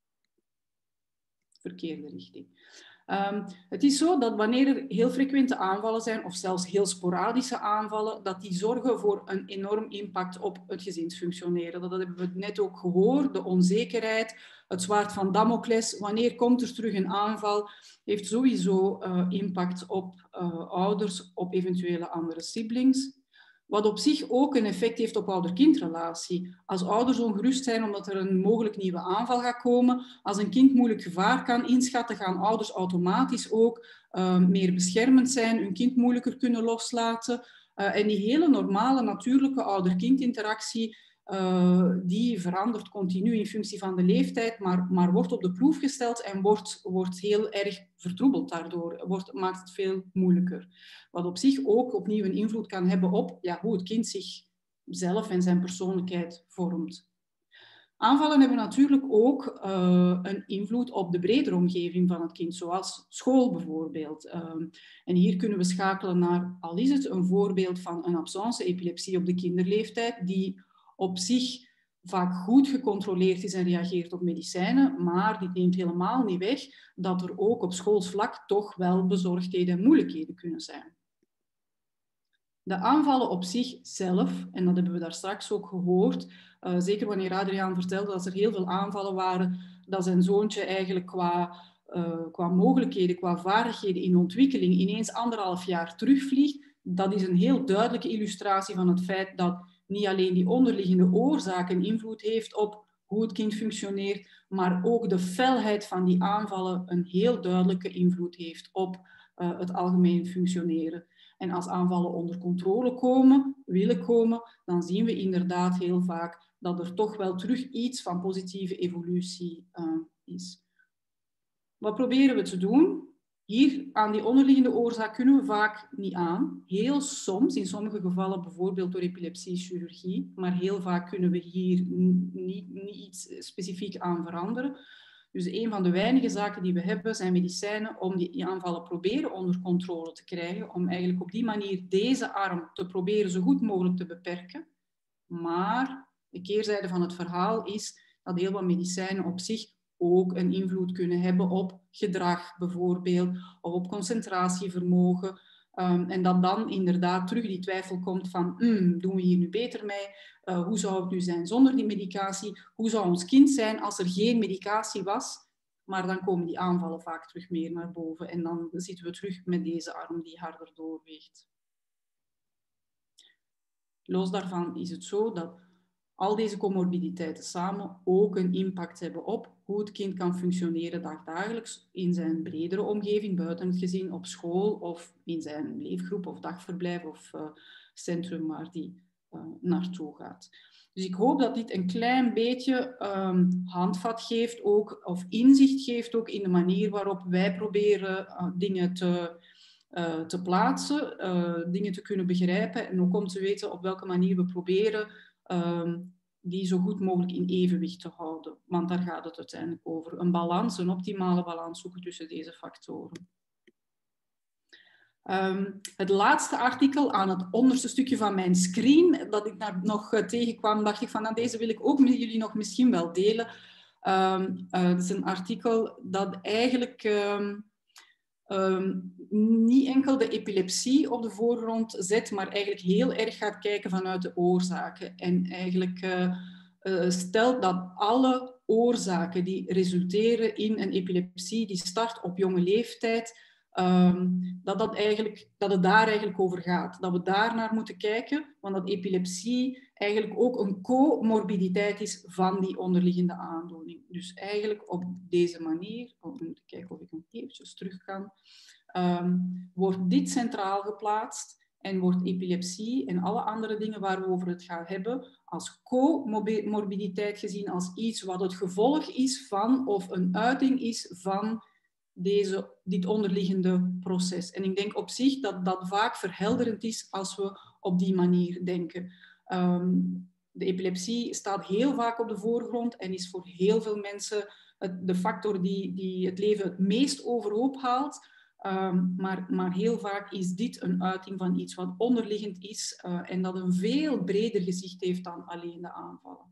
Verkeerde richting. Um, het is zo dat wanneer er heel frequente aanvallen zijn, of zelfs heel sporadische aanvallen, dat die zorgen voor een enorm impact op het gezinsfunctioneren. Dat hebben we net ook gehoord, de onzekerheid, het zwaard van Damocles. Wanneer komt er terug een aanval, heeft sowieso uh, impact op uh, ouders, op eventuele andere siblings. Wat op zich ook een effect heeft op ouder-kindrelatie. Als ouders ongerust zijn omdat er een mogelijk nieuwe aanval gaat komen, als een kind moeilijk gevaar kan inschatten, gaan ouders automatisch ook uh, meer beschermend zijn, hun kind moeilijker kunnen loslaten. Uh, en die hele normale, natuurlijke ouder-kind-interactie, uh, die verandert continu in functie van de leeftijd, maar, maar wordt op de proef gesteld en wordt, wordt heel erg vertroebeld daardoor, wordt, maakt het veel moeilijker. Wat op zich ook opnieuw een invloed kan hebben op ja, hoe het kind zichzelf en zijn persoonlijkheid vormt. Aanvallen hebben natuurlijk ook uh, een invloed op de bredere omgeving van het kind, zoals school bijvoorbeeld. Um, en hier kunnen we schakelen naar, al is het een voorbeeld van een absence-epilepsie op de kinderleeftijd, die op zich vaak goed gecontroleerd is en reageert op medicijnen, maar dit neemt helemaal niet weg dat er ook op schoolsvlak toch wel bezorgdheden en moeilijkheden kunnen zijn. De aanvallen op zichzelf, en dat hebben we daar straks ook gehoord, uh, zeker wanneer Adriaan vertelde dat er heel veel aanvallen waren, dat zijn zoontje eigenlijk qua, uh, qua mogelijkheden, qua vaardigheden in ontwikkeling ineens anderhalf jaar terugvliegt, dat is een heel duidelijke illustratie van het feit dat niet alleen die onderliggende oorzaak een invloed heeft op hoe het kind functioneert, maar ook de felheid van die aanvallen een heel duidelijke invloed heeft op uh, het algemeen functioneren. En als aanvallen onder controle komen, willen komen, dan zien we inderdaad heel vaak dat er toch wel terug iets van positieve evolutie uh, is. Wat proberen we te doen? Hier aan die onderliggende oorzaak kunnen we vaak niet aan. Heel soms, in sommige gevallen bijvoorbeeld door epilepsiechirurgie, maar heel vaak kunnen we hier niet, niet iets specifiek aan veranderen. Dus een van de weinige zaken die we hebben zijn medicijnen om die aanvallen proberen onder controle te krijgen, om eigenlijk op die manier deze arm te proberen zo goed mogelijk te beperken. Maar de keerzijde van het verhaal is dat heel wat medicijnen op zich ook een invloed kunnen hebben op gedrag bijvoorbeeld, of op concentratievermogen. Um, en dat dan inderdaad terug die twijfel komt van, mm, doen we hier nu beter mee? Uh, hoe zou het nu zijn zonder die medicatie? Hoe zou ons kind zijn als er geen medicatie was? Maar dan komen die aanvallen vaak terug meer naar boven. En dan zitten we terug met deze arm die harder doorweegt. Los daarvan is het zo dat al deze comorbiditeiten samen ook een impact hebben op hoe het kind kan functioneren dagdagelijks in zijn bredere omgeving, buiten het gezin, op school of in zijn leefgroep of dagverblijf of uh, centrum waar die uh, naartoe gaat. Dus ik hoop dat dit een klein beetje um, handvat geeft ook, of inzicht geeft ook in de manier waarop wij proberen uh, dingen te, uh, te plaatsen, uh, dingen te kunnen begrijpen en ook om te weten op welke manier we proberen Um, die zo goed mogelijk in evenwicht te houden. Want daar gaat het uiteindelijk over. Een balans, een optimale balans zoeken tussen deze factoren. Um, het laatste artikel aan het onderste stukje van mijn screen, dat ik daar nog uh, tegenkwam, dacht ik van, nou, deze wil ik ook met jullie nog misschien wel delen. Um, uh, het is een artikel dat eigenlijk Um, Um, niet enkel de epilepsie op de voorgrond zet, maar eigenlijk heel erg gaat kijken vanuit de oorzaken. En eigenlijk uh, uh, stelt dat alle oorzaken die resulteren in een epilepsie die start op jonge leeftijd, um, dat, dat, eigenlijk, dat het daar eigenlijk over gaat. Dat we daar naar moeten kijken, want dat epilepsie eigenlijk ook een comorbiditeit is van die onderliggende aandoening. Dus eigenlijk op deze manier, oh, ik moet kijken of ik nog eventjes terug kan, um, wordt dit centraal geplaatst en wordt epilepsie en alle andere dingen waar we over het gaan hebben als comorbiditeit gezien als iets wat het gevolg is van of een uiting is van deze, dit onderliggende proces. En ik denk op zich dat dat vaak verhelderend is als we op die manier denken. Um, de epilepsie staat heel vaak op de voorgrond en is voor heel veel mensen het, de factor die, die het leven het meest overhoop haalt. Um, maar, maar heel vaak is dit een uiting van iets wat onderliggend is uh, en dat een veel breder gezicht heeft dan alleen de aanvallen.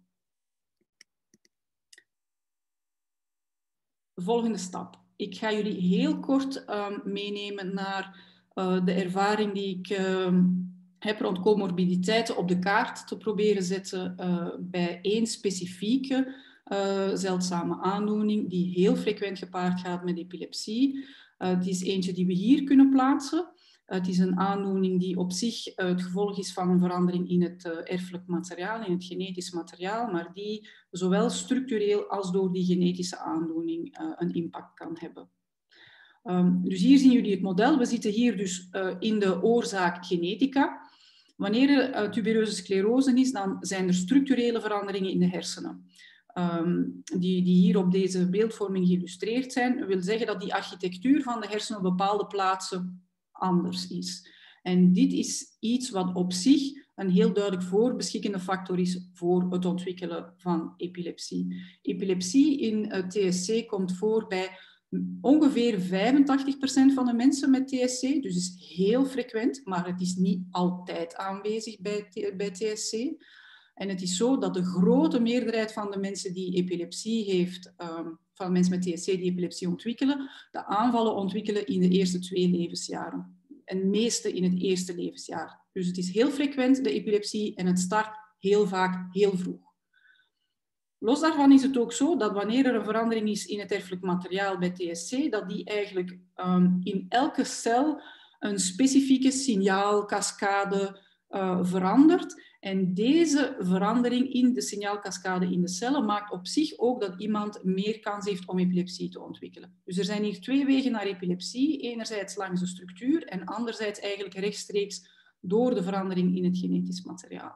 De volgende stap. Ik ga jullie heel kort um, meenemen naar uh, de ervaring die ik uh, heb rond comorbiditeiten op de kaart te proberen zetten uh, bij één specifieke uh, zeldzame aandoening die heel frequent gepaard gaat met epilepsie. Uh, het is eentje die we hier kunnen plaatsen. Uh, het is een aandoening die op zich uh, het gevolg is van een verandering in het uh, erfelijk materiaal, in het genetisch materiaal, maar die zowel structureel als door die genetische aandoening uh, een impact kan hebben. Um, dus hier zien jullie het model. We zitten hier dus uh, in de oorzaak genetica. Wanneer er uh, tubereuze sclerose is, dan zijn er structurele veranderingen in de hersenen. Um, die, die hier op deze beeldvorming geïllustreerd zijn. Dat wil zeggen dat die architectuur van de hersenen op bepaalde plaatsen anders is. En dit is iets wat op zich een heel duidelijk voorbeschikkende factor is voor het ontwikkelen van epilepsie. Epilepsie in uh, T S C komt voor bij ongeveer vijfentachtig procent van de mensen met T S C. Dus is heel frequent, maar het is niet altijd aanwezig bij, bij T S C. En het is zo dat de grote meerderheid van de mensen die epilepsie heeft, um, van mensen met T S C die epilepsie ontwikkelen, de aanvallen ontwikkelen in de eerste twee levensjaren. En meeste in het eerste levensjaar. Dus het is heel frequent, de epilepsie, en het start heel vaak heel vroeg. Los daarvan is het ook zo dat wanneer er een verandering is in het erfelijk materiaal bij T S C, dat die eigenlijk um, in elke cel een specifieke signaalkaskade uh, verandert. En deze verandering in de signaalkaskade in de cellen maakt op zich ook dat iemand meer kans heeft om epilepsie te ontwikkelen. Dus er zijn hier twee wegen naar epilepsie. Enerzijds langs de structuur en anderzijds eigenlijk rechtstreeks door de verandering in het genetisch materiaal.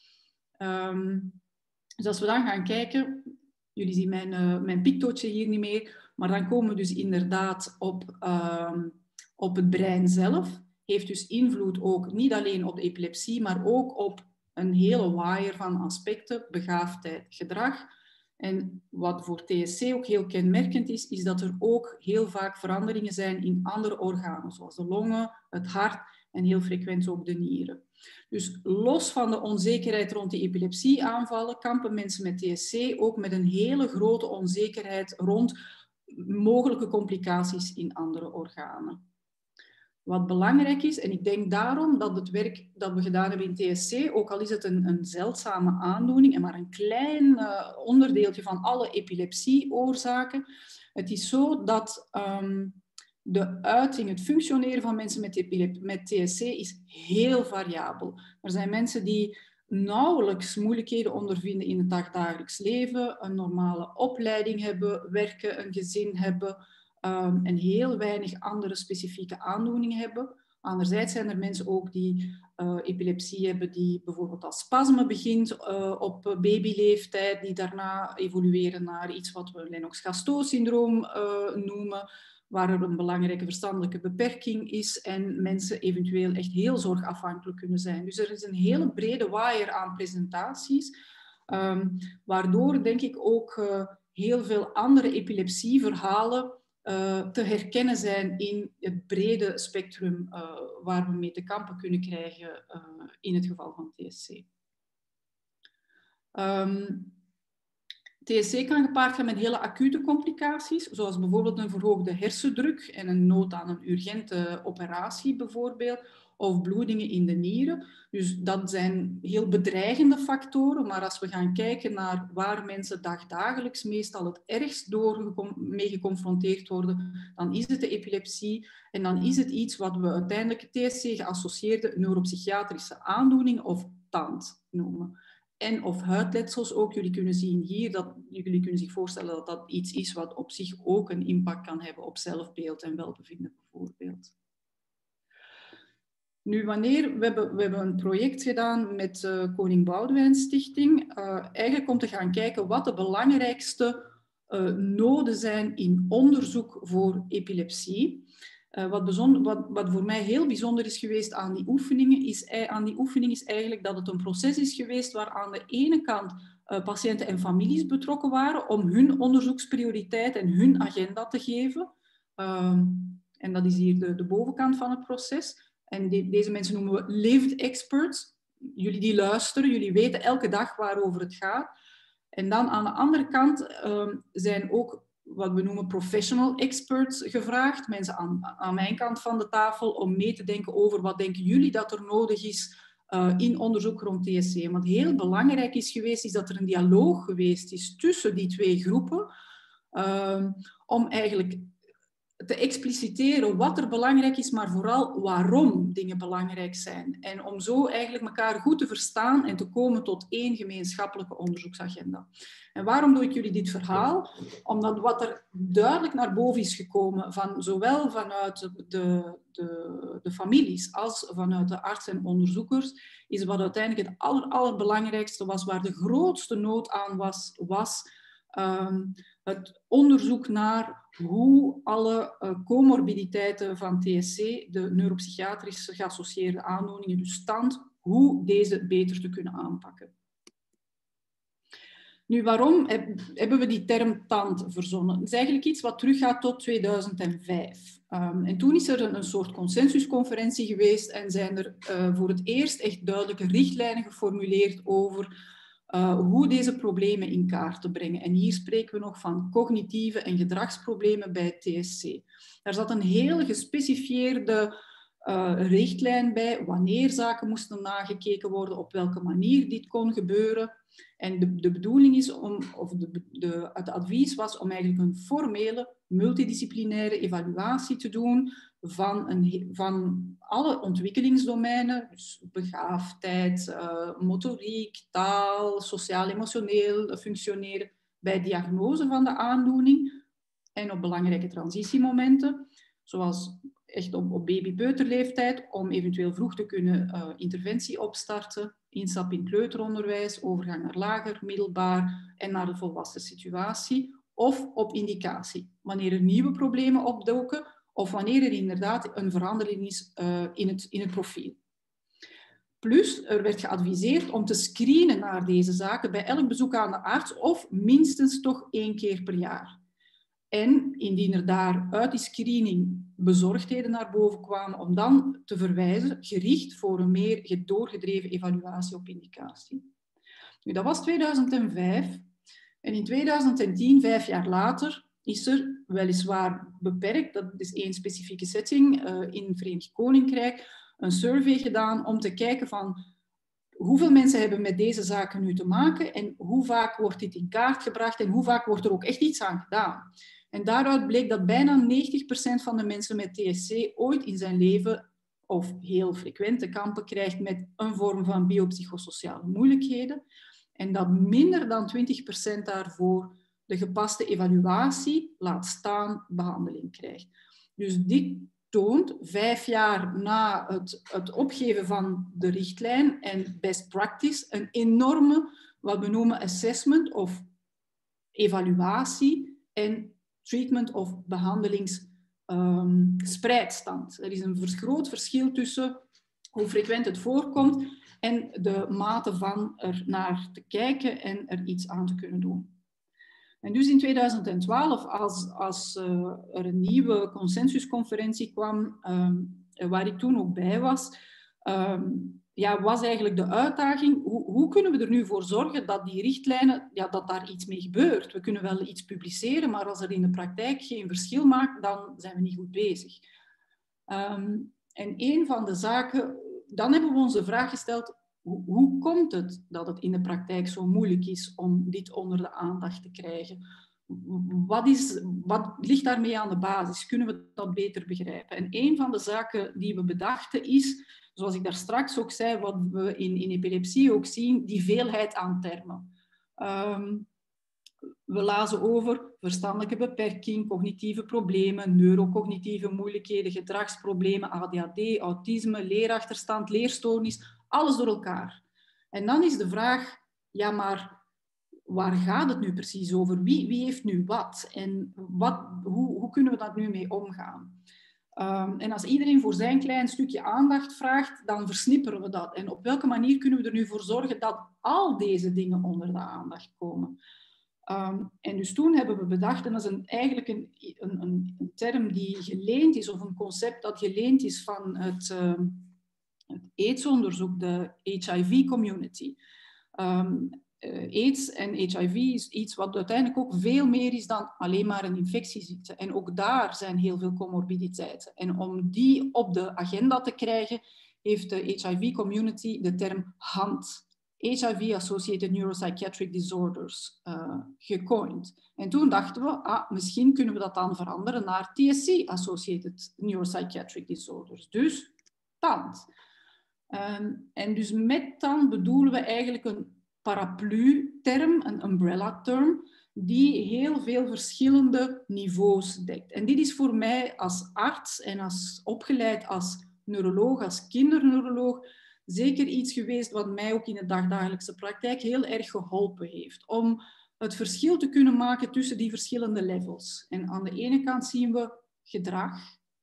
Um, dus als we dan gaan kijken, jullie zien mijn, uh, mijn pictootje hier niet meer, maar dan komen we dus inderdaad op, um, op het brein zelf. Heeft dus invloed ook niet alleen op de epilepsie, maar ook op een hele waaier van aspecten, begaafdheid, gedrag. En wat voor T S C ook heel kenmerkend is, is dat er ook heel vaak veranderingen zijn in andere organen, zoals de longen, het hart en heel frequent ook de nieren. Dus los van de onzekerheid rond die epilepsieaanvallen, kampen mensen met T S C ook met een hele grote onzekerheid rond mogelijke complicaties in andere organen. Wat belangrijk is, en ik denk daarom dat het werk dat we gedaan hebben in T S C, ook al is het een, een zeldzame aandoening en maar een klein uh, onderdeeltje van alle epilepsieoorzaken, het is zo dat um, de uiting, het functioneren van mensen met, met T S C is heel variabel. Er zijn mensen die nauwelijks moeilijkheden ondervinden in het dagdagelijks leven, een normale opleiding hebben, werken, een gezin hebben, Um, en heel weinig andere specifieke aandoeningen hebben. Anderzijds zijn er mensen ook die uh, epilepsie hebben, die bijvoorbeeld als spasme begint uh, op babyleeftijd, die daarna evolueren naar iets wat we Lennox-Gastaut-syndroom uh, noemen, waar er een belangrijke verstandelijke beperking is en mensen eventueel echt heel zorgafhankelijk kunnen zijn. Dus er is een hele brede waaier aan presentaties, um, waardoor denk ik ook uh, heel veel andere epilepsieverhalen Uh, te herkennen zijn in het brede spectrum uh, waar we mee te kampen kunnen krijgen uh, in het geval van T S C. Um, T S C kan gepaard gaan met hele acute complicaties, zoals bijvoorbeeld een verhoogde hersendruk en een nood aan een urgente operatie bijvoorbeeld, of bloedingen in de nieren. Dus dat zijn heel bedreigende factoren, maar als we gaan kijken naar waar mensen dagdagelijks meestal het ergst door mee geconfronteerd worden, dan is het de epilepsie en dan is het iets wat we uiteindelijk T S C geassocieerde neuropsychiatrische aandoening of T A N T noemen. En of huidletsels ook. Jullie kunnen zien hier, dat, jullie kunnen zich voorstellen dat dat iets is wat op zich ook een impact kan hebben op zelfbeeld en welbevinden bijvoorbeeld. Nu, wanneer, we hebben, we hebben een project gedaan met de uh, Koning Boudewijn Stichting, uh, eigenlijk om te gaan kijken wat de belangrijkste uh, noden zijn in onderzoek voor epilepsie. Uh, wat, bijzonder, wat, wat voor mij heel bijzonder is geweest aan die, oefeningen, is, aan die oefening is eigenlijk dat het een proces is geweest waar aan de ene kant uh, patiënten en families betrokken waren om hun onderzoeksprioriteit en hun agenda te geven. Uh, en dat is hier de, de bovenkant van het proces. En de, deze mensen noemen we lived experts. Jullie die luisteren, jullie weten elke dag waarover het gaat. En dan aan de andere kant uh, zijn ook wat we noemen professional experts gevraagd. Mensen aan, aan mijn kant van de tafel om mee te denken over wat denken jullie dat er nodig is uh, in onderzoek rond T S C. Wat heel belangrijk is geweest, is dat er een dialoog geweest is tussen die twee groepen. Uh, om eigenlijk te expliciteren wat er belangrijk is, maar vooral waarom dingen belangrijk zijn. En om zo eigenlijk elkaar goed te verstaan en te komen tot één gemeenschappelijke onderzoeksagenda. En waarom doe ik jullie dit verhaal? Omdat wat er duidelijk naar boven is gekomen, van, zowel vanuit de, de, de families als vanuit de artsen en onderzoekers, is wat uiteindelijk het aller, allerbelangrijkste was, waar de grootste nood aan was, was um, het onderzoek naar hoe alle uh, comorbiditeiten van T S C, de neuropsychiatrisch geassocieerde aandoeningen, dus T A N T, hoe deze beter te kunnen aanpakken. Nu, waarom heb, hebben we die term T A N T verzonnen? Het is eigenlijk iets wat teruggaat tot tweeduizend vijf. Um, en toen is er een, een soort consensusconferentie geweest en zijn er uh, voor het eerst echt duidelijke richtlijnen geformuleerd over uh, hoe deze problemen in kaart te brengen. En hier spreken we nog van cognitieve en gedragsproblemen bij T S C. Daar zat een heel gespecifieerde uh, richtlijn bij, wanneer zaken moesten nagekeken worden, op welke manier dit kon gebeuren. En de, de bedoeling is, om, of de, de, het advies was om eigenlijk een formele, multidisciplinaire evaluatie te doen van, een, van alle ontwikkelingsdomeinen, dus begaafdheid, uh, motoriek, taal, sociaal-emotioneel functioneren, bij diagnose van de aandoening en op belangrijke transitiemomenten, zoals echt op, op baby-peuterleeftijd, om eventueel vroeg te kunnen uh, interventie opstarten, instap in kleuteronderwijs, overgang naar lager, middelbaar en naar de volwassen situatie, of op indicatie, wanneer er nieuwe problemen opdoken of wanneer er inderdaad een verandering is uh, in, het, in het profiel. Plus, er werd geadviseerd om te screenen naar deze zaken bij elk bezoek aan de arts of minstens toch één keer per jaar. En indien er daar uit die screening bezorgdheden naar boven kwamen, om dan te verwijzen, gericht voor een meer doorgedreven evaluatie op indicatie. Nu, dat was tweeduizend vijf. En in tweeduizend tien, vijf jaar later, is er weliswaar beperkt, dat is één specifieke setting uh, in het Verenigd Koninkrijk, een survey gedaan om te kijken van hoeveel mensen hebben met deze zaken nu te maken en hoe vaak wordt dit in kaart gebracht en hoe vaak wordt er ook echt iets aan gedaan. En daaruit bleek dat bijna negentig procent van de mensen met T S C ooit in zijn leven of heel frequent te kampen krijgt met een vorm van biopsychosociale moeilijkheden. En dat minder dan twintig procent daarvoor de gepaste evaluatie, laat staan behandeling krijgt. Dus dit toont, vijf jaar na het, het opgeven van de richtlijn en best practice, een enorme, wat we noemen assessment of evaluatie en treatment of behandelingsspreidstand. Um, er is een groot verschil tussen hoe frequent het voorkomt en de mate van er naar te kijken en er iets aan te kunnen doen. En dus in tweeduizend twaalf, als, als uh, er een nieuwe consensusconferentie kwam, um, waar ik toen ook bij was, um, ja, was eigenlijk de uitdaging, hoe, hoe kunnen we er nu voor zorgen dat die richtlijnen, ja, dat daar iets mee gebeurt. We kunnen wel iets publiceren, maar als er in de praktijk geen verschil maakt, dan zijn we niet goed bezig. Um, en een van de zaken, dan hebben we ons de vraag gesteld, hoe, hoe komt het dat het in de praktijk zo moeilijk is om dit onder de aandacht te krijgen? Wat, is, wat ligt daarmee aan de basis? Kunnen we dat beter begrijpen? En een van de zaken die we bedachten is, zoals ik daar straks ook zei, wat we in, in epilepsie ook zien, die veelheid aan termen. Um, we lazen over verstandelijke beperking, cognitieve problemen, neurocognitieve moeilijkheden, gedragsproblemen, A D H D, autisme, leerachterstand, leerstoornis, alles door elkaar. En dan is de vraag, ja maar waar gaat het nu precies over? Wie, wie heeft nu wat? En wat, hoe, hoe kunnen we daar nu mee omgaan? Um, en als iedereen voor zijn klein stukje aandacht vraagt, dan versnipperen we dat. En op welke manier kunnen we er nu voor zorgen dat al deze dingen onder de aandacht komen? Um, en dus toen hebben we bedacht, en dat is een, eigenlijk een, een, een term die geleend is, of een concept dat geleend is van het, uh, het AIDS-onderzoek, de H I V-community. Um, uh, AIDS en H I V is iets wat uiteindelijk ook veel meer is dan alleen maar een infectieziekte. En ook daar zijn heel veel comorbiditeiten. En om die op de agenda te krijgen, heeft de H I V-community de term H A N D, H I V-associated neuropsychiatric disorders, uh, gecoind. En toen dachten we, ah, misschien kunnen we dat dan veranderen naar T S C-associated neuropsychiatric disorders. Dus T A N D. Um, en dus met T A N D bedoelen we eigenlijk een paraplu-term, een umbrella-term, die heel veel verschillende niveaus dekt. En dit is voor mij als arts en als opgeleid als neuroloog, als kinderneuroloog, zeker iets geweest wat mij ook in de dagdagelijkse praktijk heel erg geholpen heeft. Om het verschil te kunnen maken tussen die verschillende levels. En aan de ene kant zien we gedrag.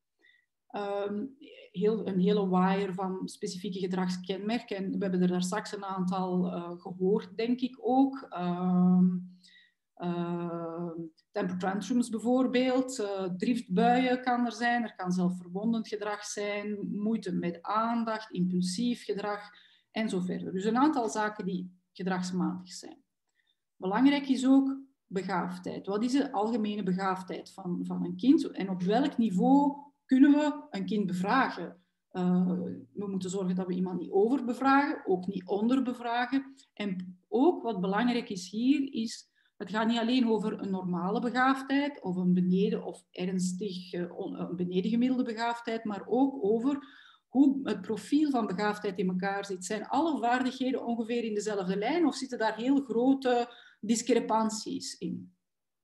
Um, heel, een hele waaier van specifieke gedragskenmerken. En we hebben er daar straks een aantal uh, gehoord, denk ik ook. Um, uh, temper tantrums bijvoorbeeld. Uh, driftbuien kan er zijn. Er kan zelfverwondend gedrag zijn. Moeite met aandacht, impulsief gedrag en zo verder. Dus een aantal zaken die gedragsmatig zijn. Belangrijk is ook begaafdheid. Wat is de algemene begaafdheid van, van een kind en op welk niveau kunnen we een kind bevragen? Uh, we moeten zorgen dat we iemand niet overbevragen, ook niet onderbevragen. En ook wat belangrijk is hier, is het gaat niet alleen over een normale begaafdheid of een beneden of ernstig uh, een benedengemiddelde begaafdheid, maar ook over hoe het profiel van begaafdheid in elkaar zit. Zijn alle vaardigheden ongeveer in dezelfde lijn of zitten daar heel grote discrepanties in?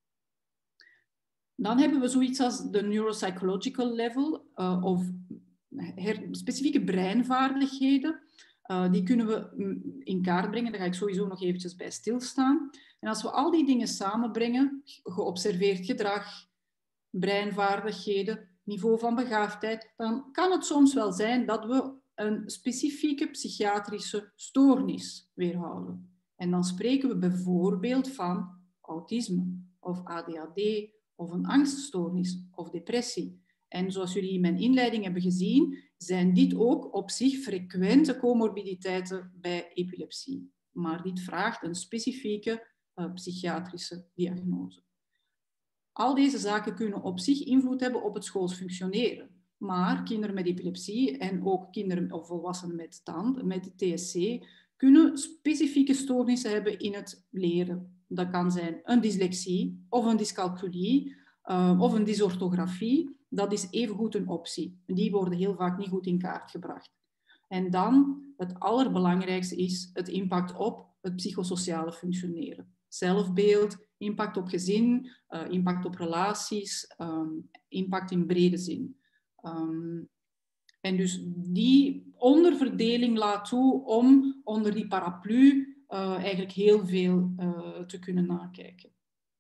Dan hebben we zoiets als de neuropsychological level uh, of her, specifieke breinvaardigheden. Uh, die kunnen we in kaart brengen. Daar ga ik sowieso nog eventjes bij stilstaan. En als we al die dingen samenbrengen, geobserveerd gedrag, breinvaardigheden, niveau van begaafdheid, dan kan het soms wel zijn dat we een specifieke psychiatrische stoornis weerhouden. En dan spreken we bijvoorbeeld van autisme of A D H D of een angststoornis of depressie. En zoals jullie in mijn inleiding hebben gezien, zijn dit ook op zich frequente comorbiditeiten bij epilepsie. Maar dit vraagt een specifieke uh, psychiatrische diagnose. Al deze zaken kunnen op zich invloed hebben op het schools functioneren. Maar kinderen met epilepsie en ook kinderen of volwassenen met T A N D, met T S C, kunnen specifieke stoornissen hebben in het leren. Dat kan zijn een dyslexie of een dyscalculie uh, of een dysorthografie. Dat is evengoed een optie. Die worden heel vaak niet goed in kaart gebracht. En dan, het allerbelangrijkste is het impact op het psychosociale functioneren. Zelfbeeld, impact op gezin, uh, impact op relaties, um, impact in brede zin. Um, en dus die onderverdeling laat toe om onder die paraplu uh, eigenlijk heel veel uh, te kunnen nakijken.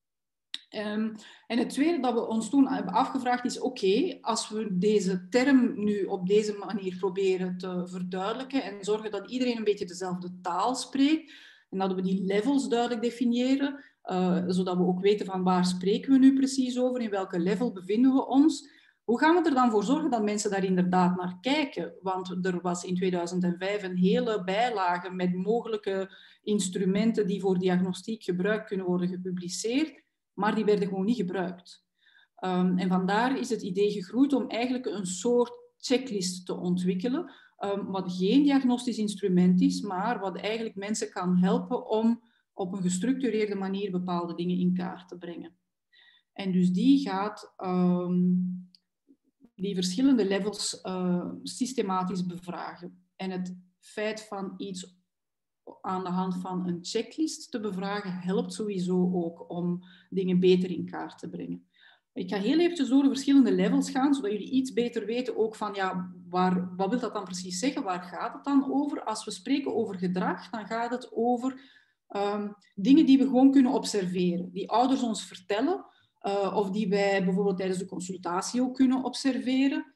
Um, en het tweede dat we ons toen hebben afgevraagd is, oké, okay, als we deze term nu op deze manier proberen te verduidelijken en zorgen dat iedereen een beetje dezelfde taal spreekt en dat we die levels duidelijk definiëren, uh, zodat we ook weten van waar spreken we nu precies over, in welke level bevinden we ons. Hoe gaan we er dan voor zorgen dat mensen daar inderdaad naar kijken? Want er was in tweeduizend vijf een hele bijlage met mogelijke instrumenten die voor diagnostiek gebruikt kunnen worden gepubliceerd. Maar die werden gewoon niet gebruikt. Um, en vandaar is het idee gegroeid om eigenlijk een soort checklist te ontwikkelen, um, wat geen diagnostisch instrument is, maar wat eigenlijk mensen kan helpen om op een gestructureerde manier bepaalde dingen in kaart te brengen. En dus die gaat um, die verschillende levels uh, systematisch bevragen. En het feit van iets aan de hand van een checklist te bevragen, helpt sowieso ook om dingen beter in kaart te brengen. Ik ga heel eventjes door de verschillende levels gaan, zodat jullie iets beter weten ook van, ja, waar, wat wil dat dan precies zeggen? Waar gaat het dan over? Als we spreken over gedrag, dan gaat het over um, dingen die we gewoon kunnen observeren. Die ouders ons vertellen, uh, of die wij bijvoorbeeld tijdens de consultatie ook kunnen observeren.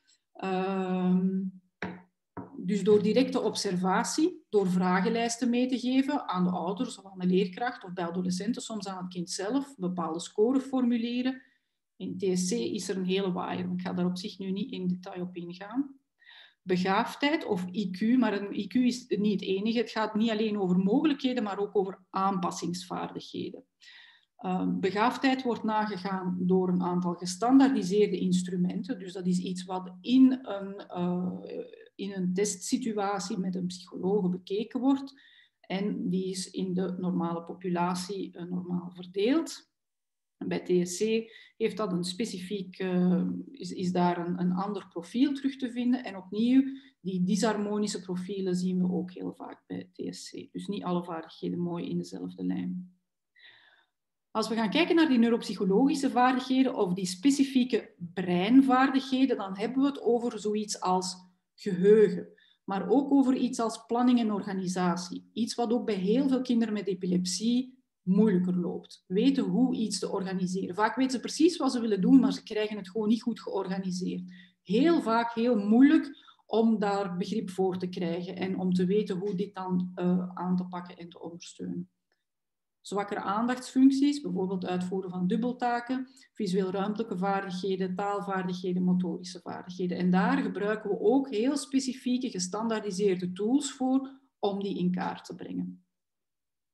Um, Dus door directe observatie, door vragenlijsten mee te geven aan de ouders of aan de leerkracht of bij adolescenten, soms aan het kind zelf, bepaalde scoren formuleren. In T S C is er een hele waaier, ik ga daar op zich nu niet in detail op ingaan. Begaafdheid of I Q, maar een I Q is niet het enige. Het gaat niet alleen over mogelijkheden, maar ook over aanpassingsvaardigheden. Uh, begaafdheid wordt nagegaan door een aantal gestandaardiseerde instrumenten. Dus dat is iets wat in een, uh, in een testsituatie met een psycholoog bekeken wordt. En die is in de normale populatie uh, normaal verdeeld. Bij T S C heeft dat een specifiek, uh, is, is daar een, een ander profiel terug te vinden. En opnieuw, die disharmonische profielen zien we ook heel vaak bij T S C. Dus niet alle vaardigheden mooi in dezelfde lijn. Als we gaan kijken naar die neuropsychologische vaardigheden of die specifieke breinvaardigheden, dan hebben we het over zoiets als geheugen, maar ook over iets als planning en organisatie. Iets wat ook bij heel veel kinderen met epilepsie moeilijker loopt. Weten hoe iets te organiseren. Vaak weten ze precies wat ze willen doen, maar ze krijgen het gewoon niet goed georganiseerd. Heel vaak heel moeilijk om daar begrip voor te krijgen en om te weten hoe dit dan uh, aan te pakken en te ondersteunen. Zwakkere aandachtsfuncties, bijvoorbeeld uitvoeren van dubbeltaken, visueel-ruimtelijke vaardigheden, taalvaardigheden, motorische vaardigheden. En daar gebruiken we ook heel specifieke gestandaardiseerde tools voor om die in kaart te brengen.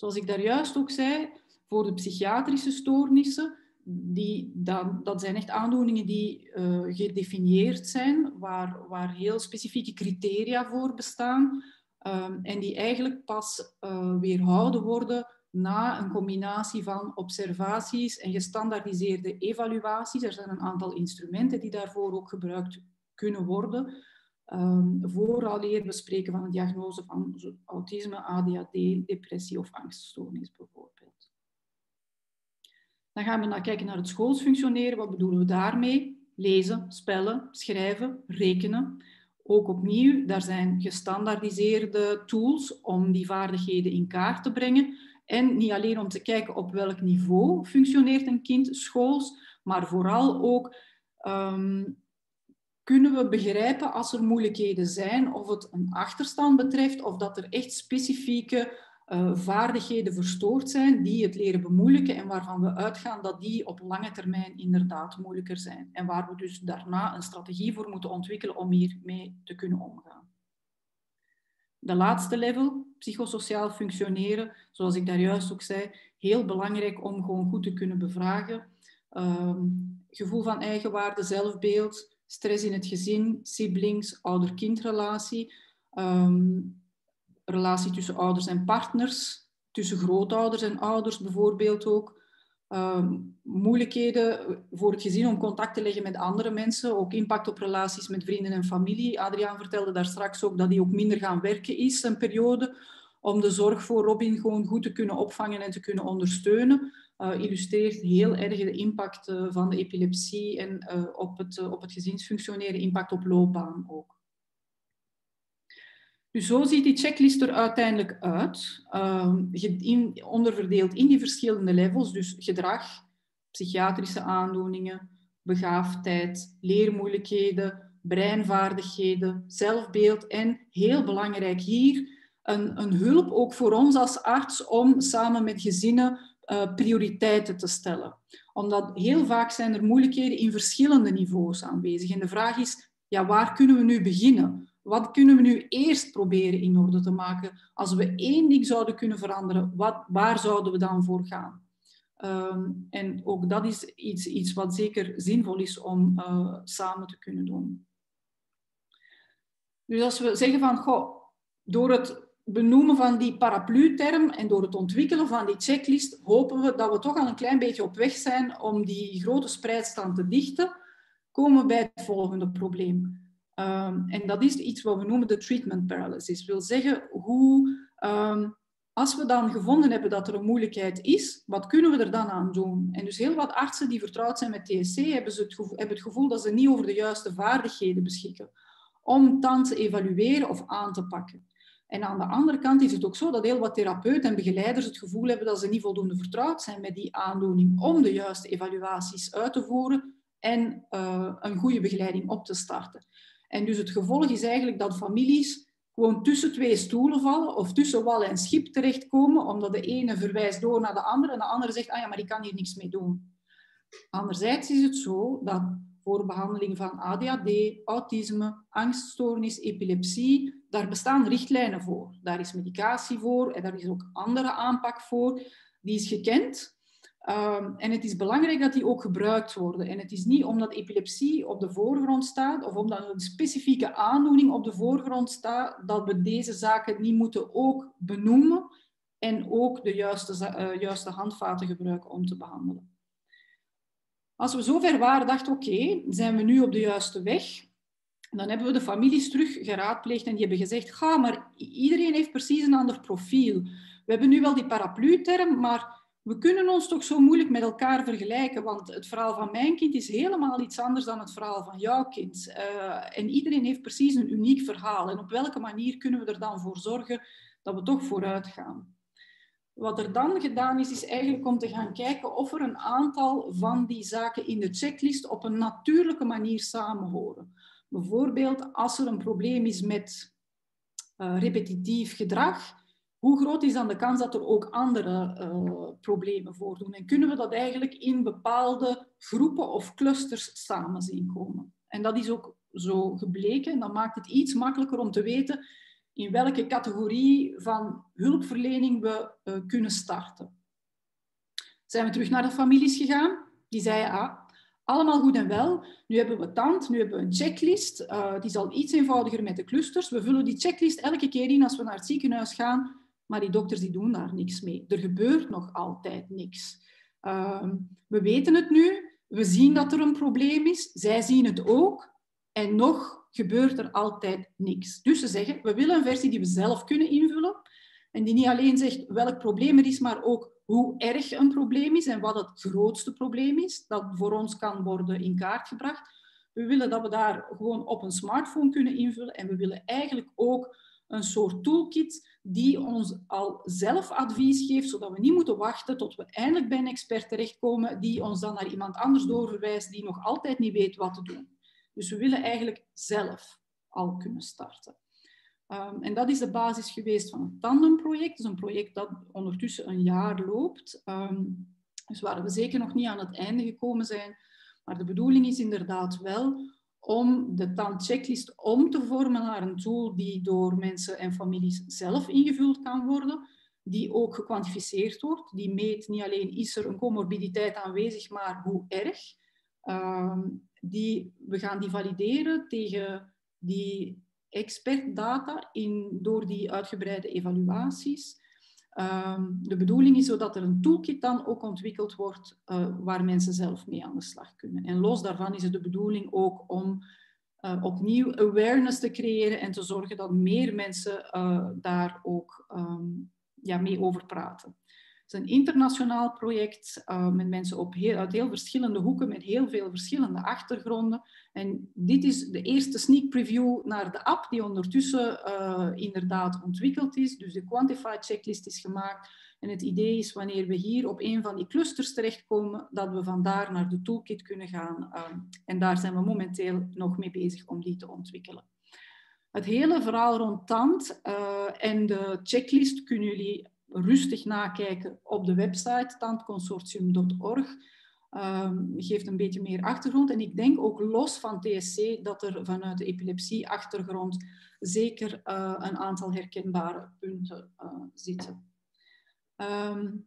Zoals ik daar juist ook zei, voor de psychiatrische stoornissen, die, dat, dat zijn echt aandoeningen die uh, gedefinieerd zijn, waar, waar heel specifieke criteria voor bestaan um, en die eigenlijk pas uh, weerhouden worden na een combinatie van observaties en gestandaardiseerde evaluaties. Er zijn een aantal instrumenten die daarvoor ook gebruikt kunnen worden, um, vooraleer we spreken van een diagnose van autisme, A D H D, depressie of angststoornis bijvoorbeeld. Dan gaan we naar kijken naar het schoolsfunctioneren. Wat bedoelen we daarmee? Lezen, spellen, schrijven, rekenen. Ook opnieuw, daar zijn gestandaardiseerde tools om die vaardigheden in kaart te brengen. En niet alleen om te kijken op welk niveau functioneert een kind schools, maar vooral ook um, kunnen we begrijpen als er moeilijkheden zijn, of het een achterstand betreft, of dat er echt specifieke uh, vaardigheden verstoord zijn die het leren bemoeilijken en waarvan we uitgaan dat die op lange termijn inderdaad moeilijker zijn. En waar we dus daarna een strategie voor moeten ontwikkelen om hiermee te kunnen omgaan. De laatste level, psychosociaal functioneren, zoals ik daar juist ook zei, heel belangrijk om gewoon goed te kunnen bevragen. Um, gevoel van eigenwaarde, zelfbeeld, stress in het gezin, siblings, ouder-kindrelatie, um, relatie tussen ouders en partners, tussen grootouders en ouders bijvoorbeeld ook. Um, moeilijkheden voor het gezin om contact te leggen met andere mensen, ook impact op relaties met vrienden en familie. Adriaan vertelde daar straks ook dat hij ook minder gaan werken is, een periode, om de zorg voor Robin gewoon goed te kunnen opvangen en te kunnen ondersteunen. Uh, illustreert heel erg de impact uh, van de epilepsie en uh, op, het, uh, op het gezinsfunctioneren, impact op loopbaan ook. Dus zo ziet die checklist er uiteindelijk uit, uh, in, onderverdeeld in die verschillende levels, dus gedrag, psychiatrische aandoeningen, begaafdheid, leermoeilijkheden, breinvaardigheden, zelfbeeld en, heel belangrijk hier, een, een hulp ook voor ons als arts om samen met gezinnen uh, prioriteiten te stellen. Omdat heel vaak zijn er moeilijkheden in verschillende niveaus aanwezig. En de vraag is, ja, waar kunnen we nu beginnen? Wat kunnen we nu eerst proberen in orde te maken? Als we één ding zouden kunnen veranderen, wat, waar zouden we dan voor gaan? Um, en ook dat is iets, iets wat zeker zinvol is om uh, samen te kunnen doen. Dus als we zeggen van, goh, door het benoemen van die paraplu-term en door het ontwikkelen van die checklist, hopen we dat we toch al een klein beetje op weg zijn om die grote spreidstand te dichten, komen we bij het volgende probleem. Um, en dat is iets wat we noemen de treatment paralysis. Dat wil zeggen, hoe, um, als we dan gevonden hebben dat er een moeilijkheid is, wat kunnen we er dan aan doen? En dus heel wat artsen die vertrouwd zijn met T S C hebben, ze het, gevoel, hebben het gevoel dat ze niet over de juiste vaardigheden beschikken om dan te evalueren of aan te pakken. En aan de andere kant is het ook zo dat heel wat therapeuten en begeleiders het gevoel hebben dat ze niet voldoende vertrouwd zijn met die aandoening om de juiste evaluaties uit te voeren en uh, een goede begeleiding op te starten. En dus het gevolg is eigenlijk dat families gewoon tussen twee stoelen vallen of tussen wal en schip terechtkomen, omdat de ene verwijst door naar de andere en de andere zegt, ah ja, maar ik kan hier niks mee doen. Anderzijds is het zo dat voor behandeling van A D H D, autisme, angststoornis, epilepsie, daar bestaan richtlijnen voor. Daar is medicatie voor en daar is ook andere aanpak voor. Die is gekend. Um, en het is belangrijk dat die ook gebruikt worden. En het is niet omdat epilepsie op de voorgrond staat of omdat een specifieke aandoening op de voorgrond staat, dat we deze zaken niet moeten ook benoemen en ook de juiste, uh, juiste handvaten gebruiken om te behandelen. Als we zover waren, dachten oké, okay, zijn we nu op de juiste weg? Dan hebben we de families terug geraadpleegd en die hebben gezegd, ga, maar iedereen heeft precies een ander profiel. We hebben nu wel die paraplu-term, maar we kunnen ons toch zo moeilijk met elkaar vergelijken, want het verhaal van mijn kind is helemaal iets anders dan het verhaal van jouw kind. Uh, en iedereen heeft precies een uniek verhaal. En op welke manier kunnen we er dan voor zorgen dat we toch vooruit gaan? Wat er dan gedaan is, is eigenlijk om te gaan kijken of er een aantal van die zaken in de checklist op een natuurlijke manier samenhoren. Bijvoorbeeld als er een probleem is met uh, repetitief gedrag, hoe groot is dan de kans dat er ook andere uh, problemen voordoen? En kunnen we dat eigenlijk in bepaalde groepen of clusters samen zien komen? En dat is ook zo gebleken. En dat maakt het iets makkelijker om te weten in welke categorie van hulpverlening we uh, kunnen starten. Zijn we terug naar de families gegaan. Die zeiden, ah, allemaal goed en wel. Nu hebben we tand, nu hebben we een checklist. Uh, die is al iets eenvoudiger met de clusters. We vullen die checklist elke keer in als we naar het ziekenhuis gaan. Maar die dokters die doen daar niks mee. Er gebeurt nog altijd niks. Uh, we weten het nu. We zien dat er een probleem is. Zij zien het ook. En nog gebeurt er altijd niks. Dus ze zeggen, we willen een versie die we zelf kunnen invullen. En die niet alleen zegt welk probleem er is, maar ook hoe erg een probleem is en wat het grootste probleem is, dat voor ons kan worden in kaart gebracht. We willen dat we daar gewoon op een smartphone kunnen invullen en we willen eigenlijk ook een soort toolkit die ons al zelf advies geeft, zodat we niet moeten wachten tot we eindelijk bij een expert terechtkomen die ons dan naar iemand anders doorverwijst die nog altijd niet weet wat te doen. Dus we willen eigenlijk zelf al kunnen starten. Um, en dat is de basis geweest van het Tandem-project. Dus een project dat ondertussen een jaar loopt. Um, dus waar we zeker nog niet aan het einde gekomen zijn. Maar de bedoeling is inderdaad wel om de tandchecklist om te vormen naar een tool die door mensen en families zelf ingevuld kan worden. Die ook gekwantificeerd wordt. Die meet niet alleen is er een comorbiditeit aanwezig, maar hoe erg. Um, die, we gaan die valideren tegen die expertdata in, door die uitgebreide evaluaties. Um, de bedoeling is zodat er een toolkit dan ook ontwikkeld wordt uh, waar mensen zelf mee aan de slag kunnen. En los daarvan is het de bedoeling ook om uh, opnieuw awareness te creëren en te zorgen dat meer mensen uh, daar ook um, ja, mee over praten. Het is een internationaal project uh, met mensen op heel, uit heel verschillende hoeken, met heel veel verschillende achtergronden. En dit is de eerste sneak preview naar de app die ondertussen uh, inderdaad ontwikkeld is. Dus de Quantified checklist is gemaakt. En het idee is wanneer we hier op een van die clusters terechtkomen, dat we vandaar naar de toolkit kunnen gaan. Uh, en daar zijn we momenteel nog mee bezig om die te ontwikkelen. Het hele verhaal rond tand uh, en de checklist kunnen jullie rustig nakijken op de website tandconsortium punt org. Um, geeft een beetje meer achtergrond. En ik denk ook los van T S C dat er vanuit de epilepsie-achtergrond zeker uh, een aantal herkenbare punten uh, zitten. Um,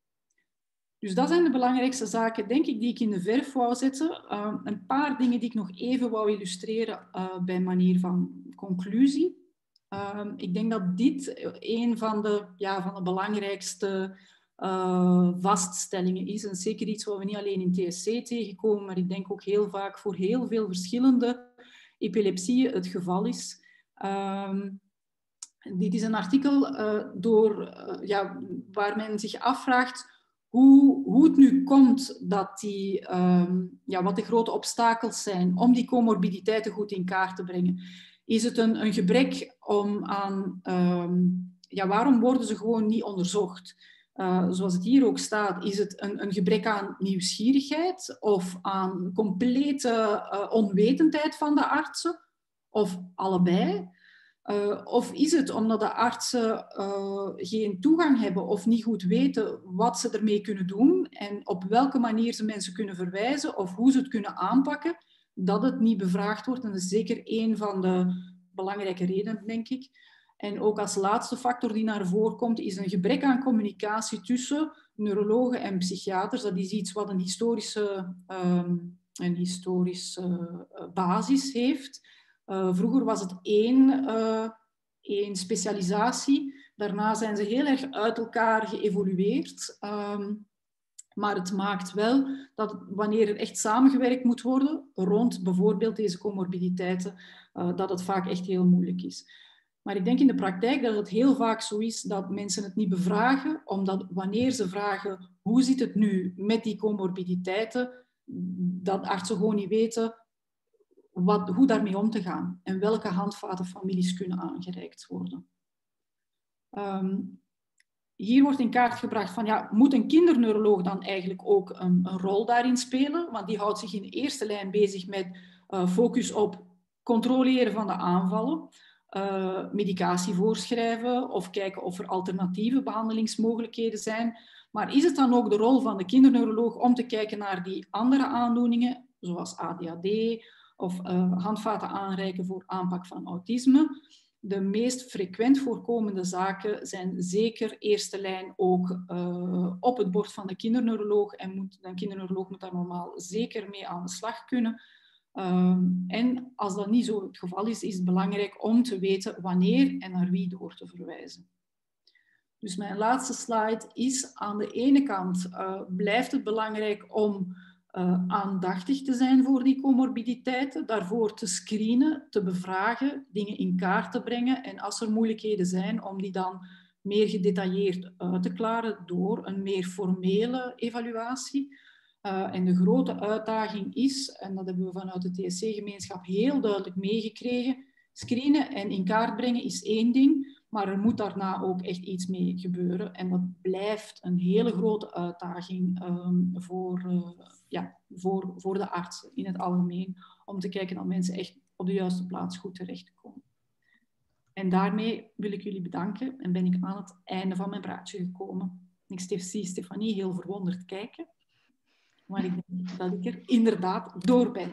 dus dat zijn de belangrijkste zaken, denk ik, die ik in de verf wou zetten. Uh, een paar dingen die ik nog even wou illustreren uh, bij manier van conclusie. Um, ik denk dat dit een van de, ja, van de belangrijkste uh, vaststellingen is. En zeker iets wat we niet alleen in T S C tegenkomen, maar ik denk ook heel vaak voor heel veel verschillende epilepsieën het geval is. Um, dit is een artikel uh, door, uh, ja, waar men zich afvraagt hoe, hoe het nu komt dat die, um, ja, wat de grote obstakels zijn om die comorbiditeiten goed in kaart te brengen. Is het een, een gebrek om aan... Um, ja, waarom worden ze gewoon niet onderzocht? Uh, zoals het hier ook staat, is het een, een gebrek aan nieuwsgierigheid of aan complete uh, onwetendheid van de artsen? Of allebei? Uh, of is het omdat de artsen uh, geen toegang hebben of niet goed weten wat ze ermee kunnen doen en op welke manier ze mensen kunnen verwijzen of hoe ze het kunnen aanpakken, dat het niet bevraagd wordt. En dat is zeker een van de belangrijke redenen, denk ik. En ook als laatste factor die naar voren komt, is een gebrek aan communicatie tussen neurologen en psychiaters. Dat is iets wat een historische, um, een historische uh, basis heeft. Uh, vroeger was het één, uh, één specialisatie. Daarna zijn ze heel erg uit elkaar geëvolueerd. Um, Maar het maakt wel dat wanneer er echt samengewerkt moet worden rond bijvoorbeeld deze comorbiditeiten, uh, dat het vaak echt heel moeilijk is. Maar ik denk in de praktijk dat het heel vaak zo is dat mensen het niet bevragen, omdat wanneer ze vragen hoe zit het nu met die comorbiditeiten, dat artsen gewoon niet weten wat, hoe daarmee om te gaan en welke handvaten families kunnen aangereikt worden. Um, Hier wordt in kaart gebracht van, ja, moet een kinderneuroloog dan eigenlijk ook een, een rol daarin spelen? Want die houdt zich in de eerste lijn bezig met uh, focus op controleren van de aanvallen, uh, medicatie voorschrijven of kijken of er alternatieve behandelingsmogelijkheden zijn. Maar is het dan ook de rol van de kinderneuroloog om te kijken naar die andere aandoeningen, zoals A D H D of uh, handvaten aanreiken voor aanpak van autisme? de meest frequent voorkomende zaken zijn zeker eerste lijn ook uh, op het bord van de kinderneuroloog. En moet, de kinderneuroloog moet daar normaal zeker mee aan de slag kunnen. Um, en als dat niet zo het geval is, is het belangrijk om te weten wanneer en naar wie door te verwijzen. Dus mijn laatste slide is aan de ene kant uh, blijft het belangrijk om uh, aandachtig te zijn voor die comorbiditeiten, daarvoor te screenen, te bevragen, dingen in kaart te brengen en als er moeilijkheden zijn om die dan meer gedetailleerd uit te klaren door een meer formele evaluatie. Uh, en de grote uitdaging is, en dat hebben we vanuit de T S C-gemeenschap heel duidelijk meegekregen, screenen en in kaart brengen is één ding, maar er moet daarna ook echt iets mee gebeuren. En dat blijft een hele grote uitdaging um, voor, uh, ja, voor, voor de artsen in het algemeen, om te kijken dat mensen echt op de juiste plaats goed terechtkomen. En daarmee wil ik jullie bedanken en ben ik aan het einde van mijn praatje gekomen. Ik zie Stefanie heel verwonderd kijken. Maar ik denk dat ik er inderdaad door ben.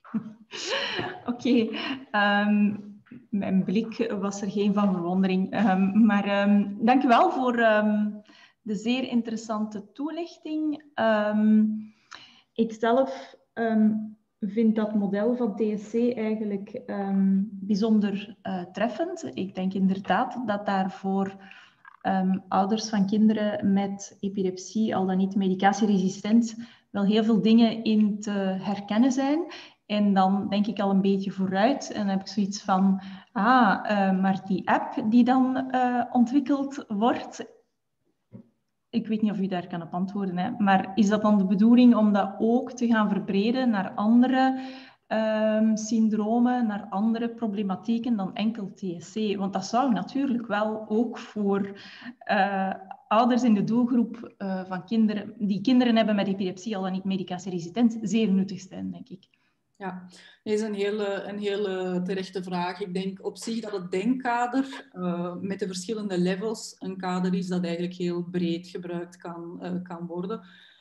Oké, okay. um, mijn blik was er geen van verwondering. Um, maar um, dank u wel voor um, de zeer interessante toelichting. Um, ik zelf um, vind dat model van T S C eigenlijk um, bijzonder uh, treffend. Ik denk inderdaad dat daarvoor um, ouders van kinderen met epilepsie, al dan niet medicatieresistent, wel heel veel dingen in te herkennen zijn. En dan denk ik al een beetje vooruit. En dan heb ik zoiets van, ah, uh, maar die app die dan uh, ontwikkeld wordt, ik weet niet of u daar kan op antwoorden, hè, maar is dat dan de bedoeling om dat ook te gaan verbreden naar andere um, syndromen, naar andere problematieken dan enkel T S C? Want dat zou natuurlijk wel ook voor uh, ouders in de doelgroep uh, van kinderen, die kinderen hebben met epilepsie, al dan niet medicatieresistent, zeer nuttig zijn, denk ik. Ja, dat is een hele, een hele terechte vraag. Ik denk op zich dat het denkkader uh, met de verschillende levels een kader is dat eigenlijk heel breed gebruikt kan, uh, kan worden.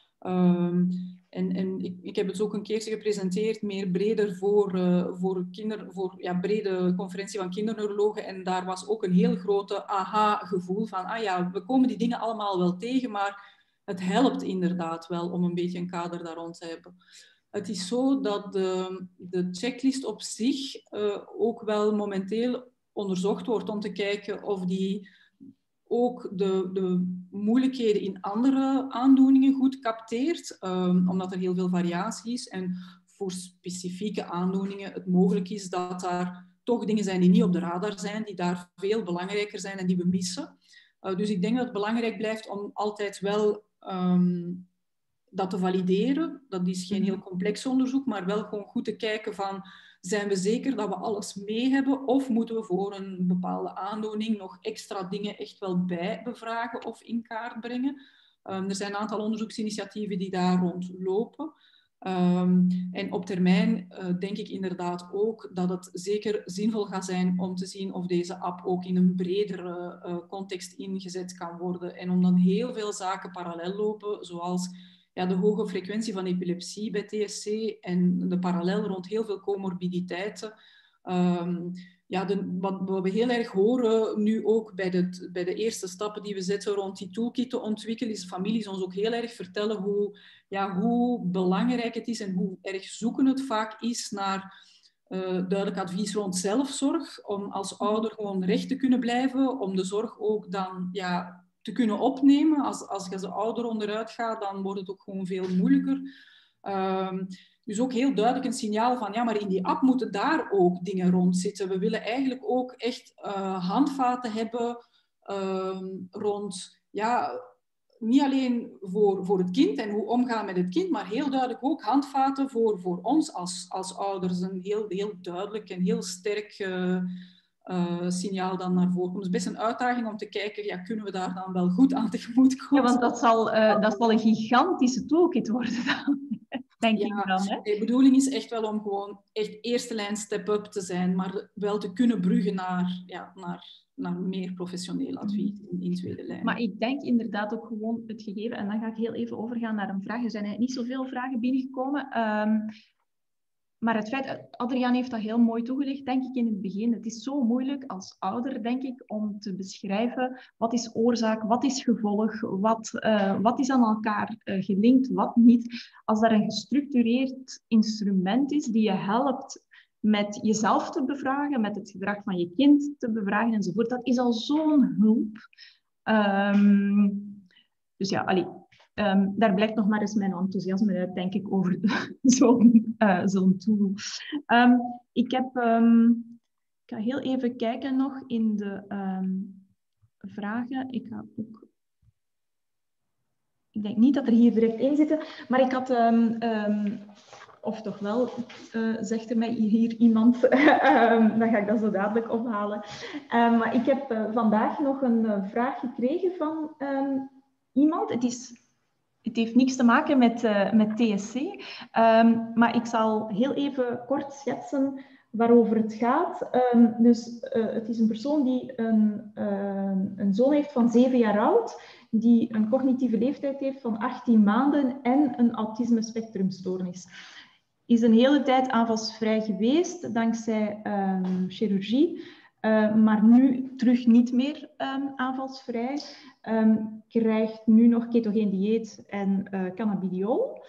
Um, en en ik, ik heb het ook een keertje gepresenteerd, meer breder voor, uh, voor, kinder, voor ja, brede conferentie van kinderneurologen. En daar was ook een heel grote aha-gevoel van, ah ja, we komen die dingen allemaal wel tegen, maar het helpt inderdaad wel om een beetje een kader daar rond te hebben. Het is zo dat de, de checklist op zich uh, ook wel momenteel onderzocht wordt om te kijken of die ook de, de moeilijkheden in andere aandoeningen goed capteert, um, omdat er heel veel variatie is en voor specifieke aandoeningen het mogelijk is dat daar toch dingen zijn die niet op de radar zijn, die daar veel belangrijker zijn en die we missen. Uh, dus ik denk dat het belangrijk blijft om altijd wel um, dat te valideren. Dat is geen heel complex onderzoek, maar wel gewoon goed te kijken van, zijn we zeker dat we alles mee hebben of moeten we voor een bepaalde aandoening nog extra dingen echt wel bij bevragen of in kaart brengen. Um, er zijn een aantal onderzoeksinitiatieven die daar rondlopen. Um, en op termijn uh, denk ik inderdaad ook dat het zeker zinvol gaat zijn om te zien of deze app ook in een bredere uh, context ingezet kan worden. En om dan heel veel zaken parallel lopen, zoals ja, de hoge frequentie van epilepsie bij T S C en de parallel rond heel veel comorbiditeiten. Um, ja, de, wat, wat we heel erg horen nu ook bij de, bij de eerste stappen die we zetten rond die toolkit te ontwikkelen, is de families ons ook heel erg vertellen hoe, ja, hoe belangrijk het is en hoe erg zoeken het vaak is naar uh, duidelijk advies rond zelfzorg, om als ouder gewoon recht te kunnen blijven, om de zorg ook dan ja, te kunnen opnemen. Als, als je als ouder onderuit gaat, dan wordt het ook gewoon veel moeilijker. Um, dus ook heel duidelijk een signaal van, ja, maar in die app moeten daar ook dingen rond zitten. We willen eigenlijk ook echt uh, handvaten hebben um, rond, ja, niet alleen voor, voor het kind en hoe omgaan met het kind, maar heel duidelijk ook handvaten voor, voor ons als, als ouders. Een heel, heel duidelijk en heel sterk uh, uh, signaal dan naar voren komt. Het is best een uitdaging om te kijken, ja, kunnen we daar dan wel goed aan tegemoet komen? Ja, want dat zal, uh, dat zal een gigantische toolkit worden dan. Denk ja, ik dan, hè? De bedoeling is echt wel om gewoon echt eerste lijn step-up te zijn, maar wel te kunnen bruggen naar, ja, naar, naar meer professioneel advies in, in tweede lijn. Maar ik denk inderdaad ook gewoon het gegeven, en dan ga ik heel even overgaan naar een vraag. Er zijn niet zoveel vragen binnengekomen. Um, maar het feit, Adriaan heeft dat heel mooi toegelicht, denk ik in het begin. Het is zo moeilijk als ouder, denk ik, om te beschrijven wat is oorzaak, wat is gevolg, wat, uh, wat is aan elkaar uh, gelinkt, wat niet. Als daar een gestructureerd instrument is die je helpt met jezelf te bevragen, met het gedrag van je kind te bevragen enzovoort, dat is al zo'n hulp. Um, dus ja, allee. Um, daar blijkt nog maar eens mijn enthousiasme uit, denk ik, over zo'n uh, zo'n tool. Um, ik heb... Um, ik ga heel even kijken nog in de um, vragen. Ik ga ook... Ik denk niet dat er hier direct in zitten, maar ik had... Um, um, of toch wel, uh, zegt er mij hier iemand. um, dan ga ik dat zo dadelijk ophalen. Um, maar ik heb uh, vandaag nog een uh, vraag gekregen van um, iemand. Het is... Het heeft niks te maken met, uh, met T S C, um, maar ik zal heel even kort schetsen waarover het gaat. Um, dus uh, het is een persoon die een, uh, een zoon heeft van zeven jaar oud, die een cognitieve leeftijd heeft van achttien maanden en een autisme spectrumstoornis. Is een hele tijd aanvalsvrij geweest, dankzij um, chirurgie. Uh, maar nu terug niet meer um, aanvalsvrij. Um, krijgt nu nog ketogeen dieet en uh, cannabidiol.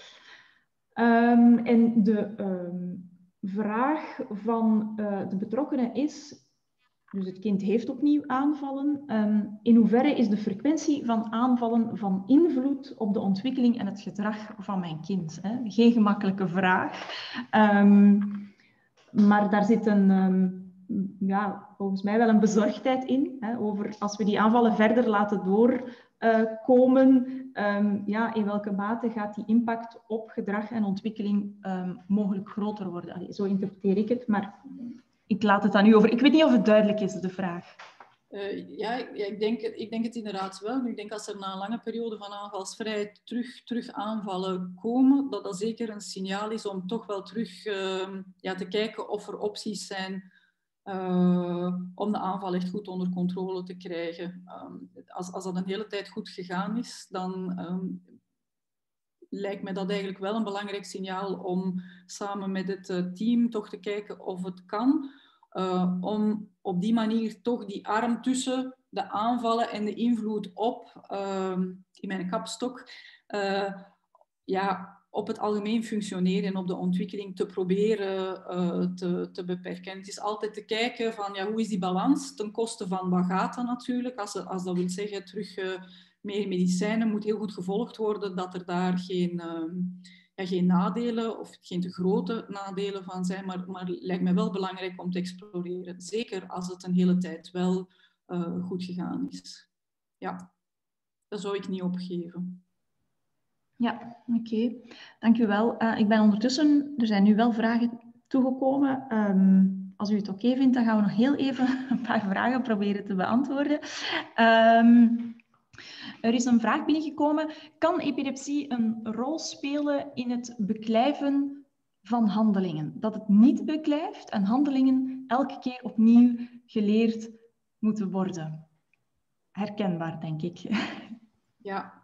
Um, en de um, vraag van uh, de betrokkenen is, dus het kind heeft opnieuw aanvallen, um, in hoeverre is de frequentie van aanvallen van invloed op de ontwikkeling en het gedrag van mijn kind? Hè? Geen gemakkelijke vraag. Um, maar daar zit een... Um, ja, volgens mij wel een bezorgdheid in, hè, over als we die aanvallen verder laten doorkomen, uh, um, ja, in welke mate gaat die impact op gedrag en ontwikkeling um, mogelijk groter worden. Allee, zo interpreteer ik het, maar ik laat het aan u over. Ik weet niet of het duidelijk is, de vraag. Uh, ja, ja ik, denk, ik denk het inderdaad wel. Ik denk als er na een lange periode van aanvalsvrijheid terug, terug aanvallen komen, dat dat zeker een signaal is om toch wel terug uh, ja, te kijken of er opties zijn Uh, om de aanval echt goed onder controle te krijgen. Um, als, als dat een hele tijd goed gegaan is, dan um, lijkt mij dat eigenlijk wel een belangrijk signaal om samen met het uh, team toch te kijken of het kan, uh, om op die manier toch die arm tussen de aanvallen en de invloed op, uh, in mijn kapstok, uh, ja, op het algemeen functioneren en op de ontwikkeling te proberen uh, te, te beperken. En het is altijd te kijken van ja, hoe is die balans ten koste van wat gaat dat natuurlijk. Als, als dat wil zeggen terug uh, meer medicijnen moet heel goed gevolgd worden, dat er daar geen, uh, ja, geen nadelen of geen te grote nadelen van zijn. Maar, maar het lijkt mij wel belangrijk om te exploreren. Zeker als het een hele tijd wel uh, goed gegaan is. Ja, dat zou ik niet opgeven. Ja, oké. Okay. Dank u wel. Uh, ik ben ondertussen, er zijn nu wel vragen toegekomen. Um, als u het oké okay vindt, dan gaan we nog heel even een paar vragen proberen te beantwoorden. Um, er is een vraag binnengekomen. Kan epilepsie een rol spelen in het beklijven van handelingen? Dat het niet beklijft en handelingen elke keer opnieuw geleerd moeten worden? Herkenbaar, denk ik. Ja.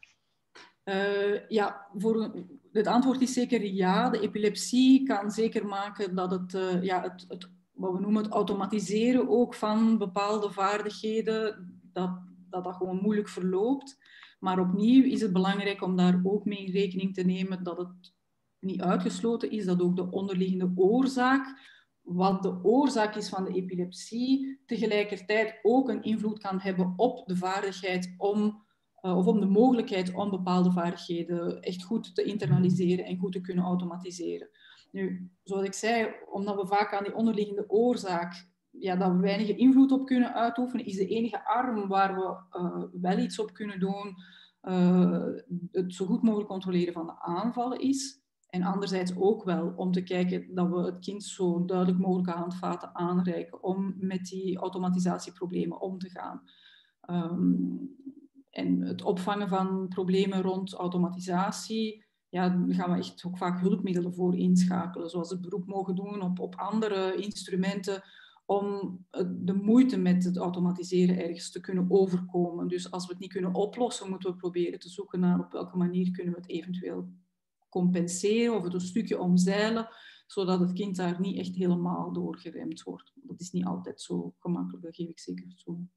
Uh, ja, voor, het antwoord is zeker ja. De epilepsie kan zeker maken dat het, uh, ja, het, het, wat we noemen het automatiseren ook van bepaalde vaardigheden, dat, dat dat gewoon moeilijk verloopt. Maar opnieuw is het belangrijk om daar ook mee in rekening te nemen dat het niet uitgesloten is dat ook de onderliggende oorzaak, wat de oorzaak is van de epilepsie, tegelijkertijd ook een invloed kan hebben op de vaardigheid om Uh, of om de mogelijkheid om bepaalde vaardigheden echt goed te internaliseren en goed te kunnen automatiseren. Nu, zoals ik zei, omdat we vaak aan die onderliggende oorzaak, ja, dat we weinig invloed op kunnen uitoefenen, is de enige arm waar we uh, wel iets op kunnen doen, uh, het zo goed mogelijk controleren van de aanvallen is. En anderzijds ook wel om te kijken dat we het kind zo duidelijk mogelijke handvaten aanreiken om met die automatisatieproblemen om te gaan. Um, En het opvangen van problemen rond automatisatie, ja, daar gaan we echt ook vaak hulpmiddelen voor inschakelen, zoals het beroep mogen doen op, op andere instrumenten om de moeite met het automatiseren ergens te kunnen overkomen. Dus als we het niet kunnen oplossen, moeten we proberen te zoeken naar op welke manier kunnen we het eventueel compenseren of het een stukje omzeilen, zodat het kind daar niet echt helemaal door geremd wordt. Dat is niet altijd zo gemakkelijk, dat geef ik zeker toe. Oké,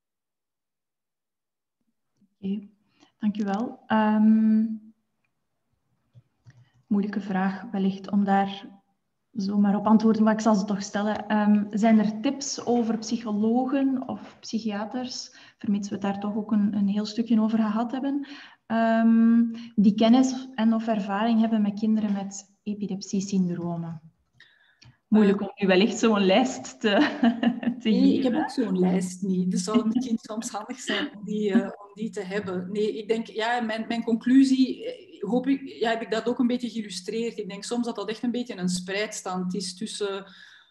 okay. Dank u wel. Um, moeilijke vraag wellicht om daar zomaar op antwoorden, maar ik zal ze toch stellen. Um, zijn er tips over psychologen of psychiaters, vermits we het daar toch ook een, een heel stukje over gehad hebben, um, die kennis en of ervaring hebben met kinderen met epilepsie-syndromen? Moeilijk om nu wellicht zo'n lijst te, te nee, geven. ik heb ook zo'n lijst niet. Dus zou het misschien soms handig zijn om die, uh, om die te hebben. Nee, ik denk, ja, mijn, mijn conclusie, hoop ik, ja, heb ik dat ook een beetje geïllustreerd. Ik denk soms dat dat echt een beetje een spreidstand is tussen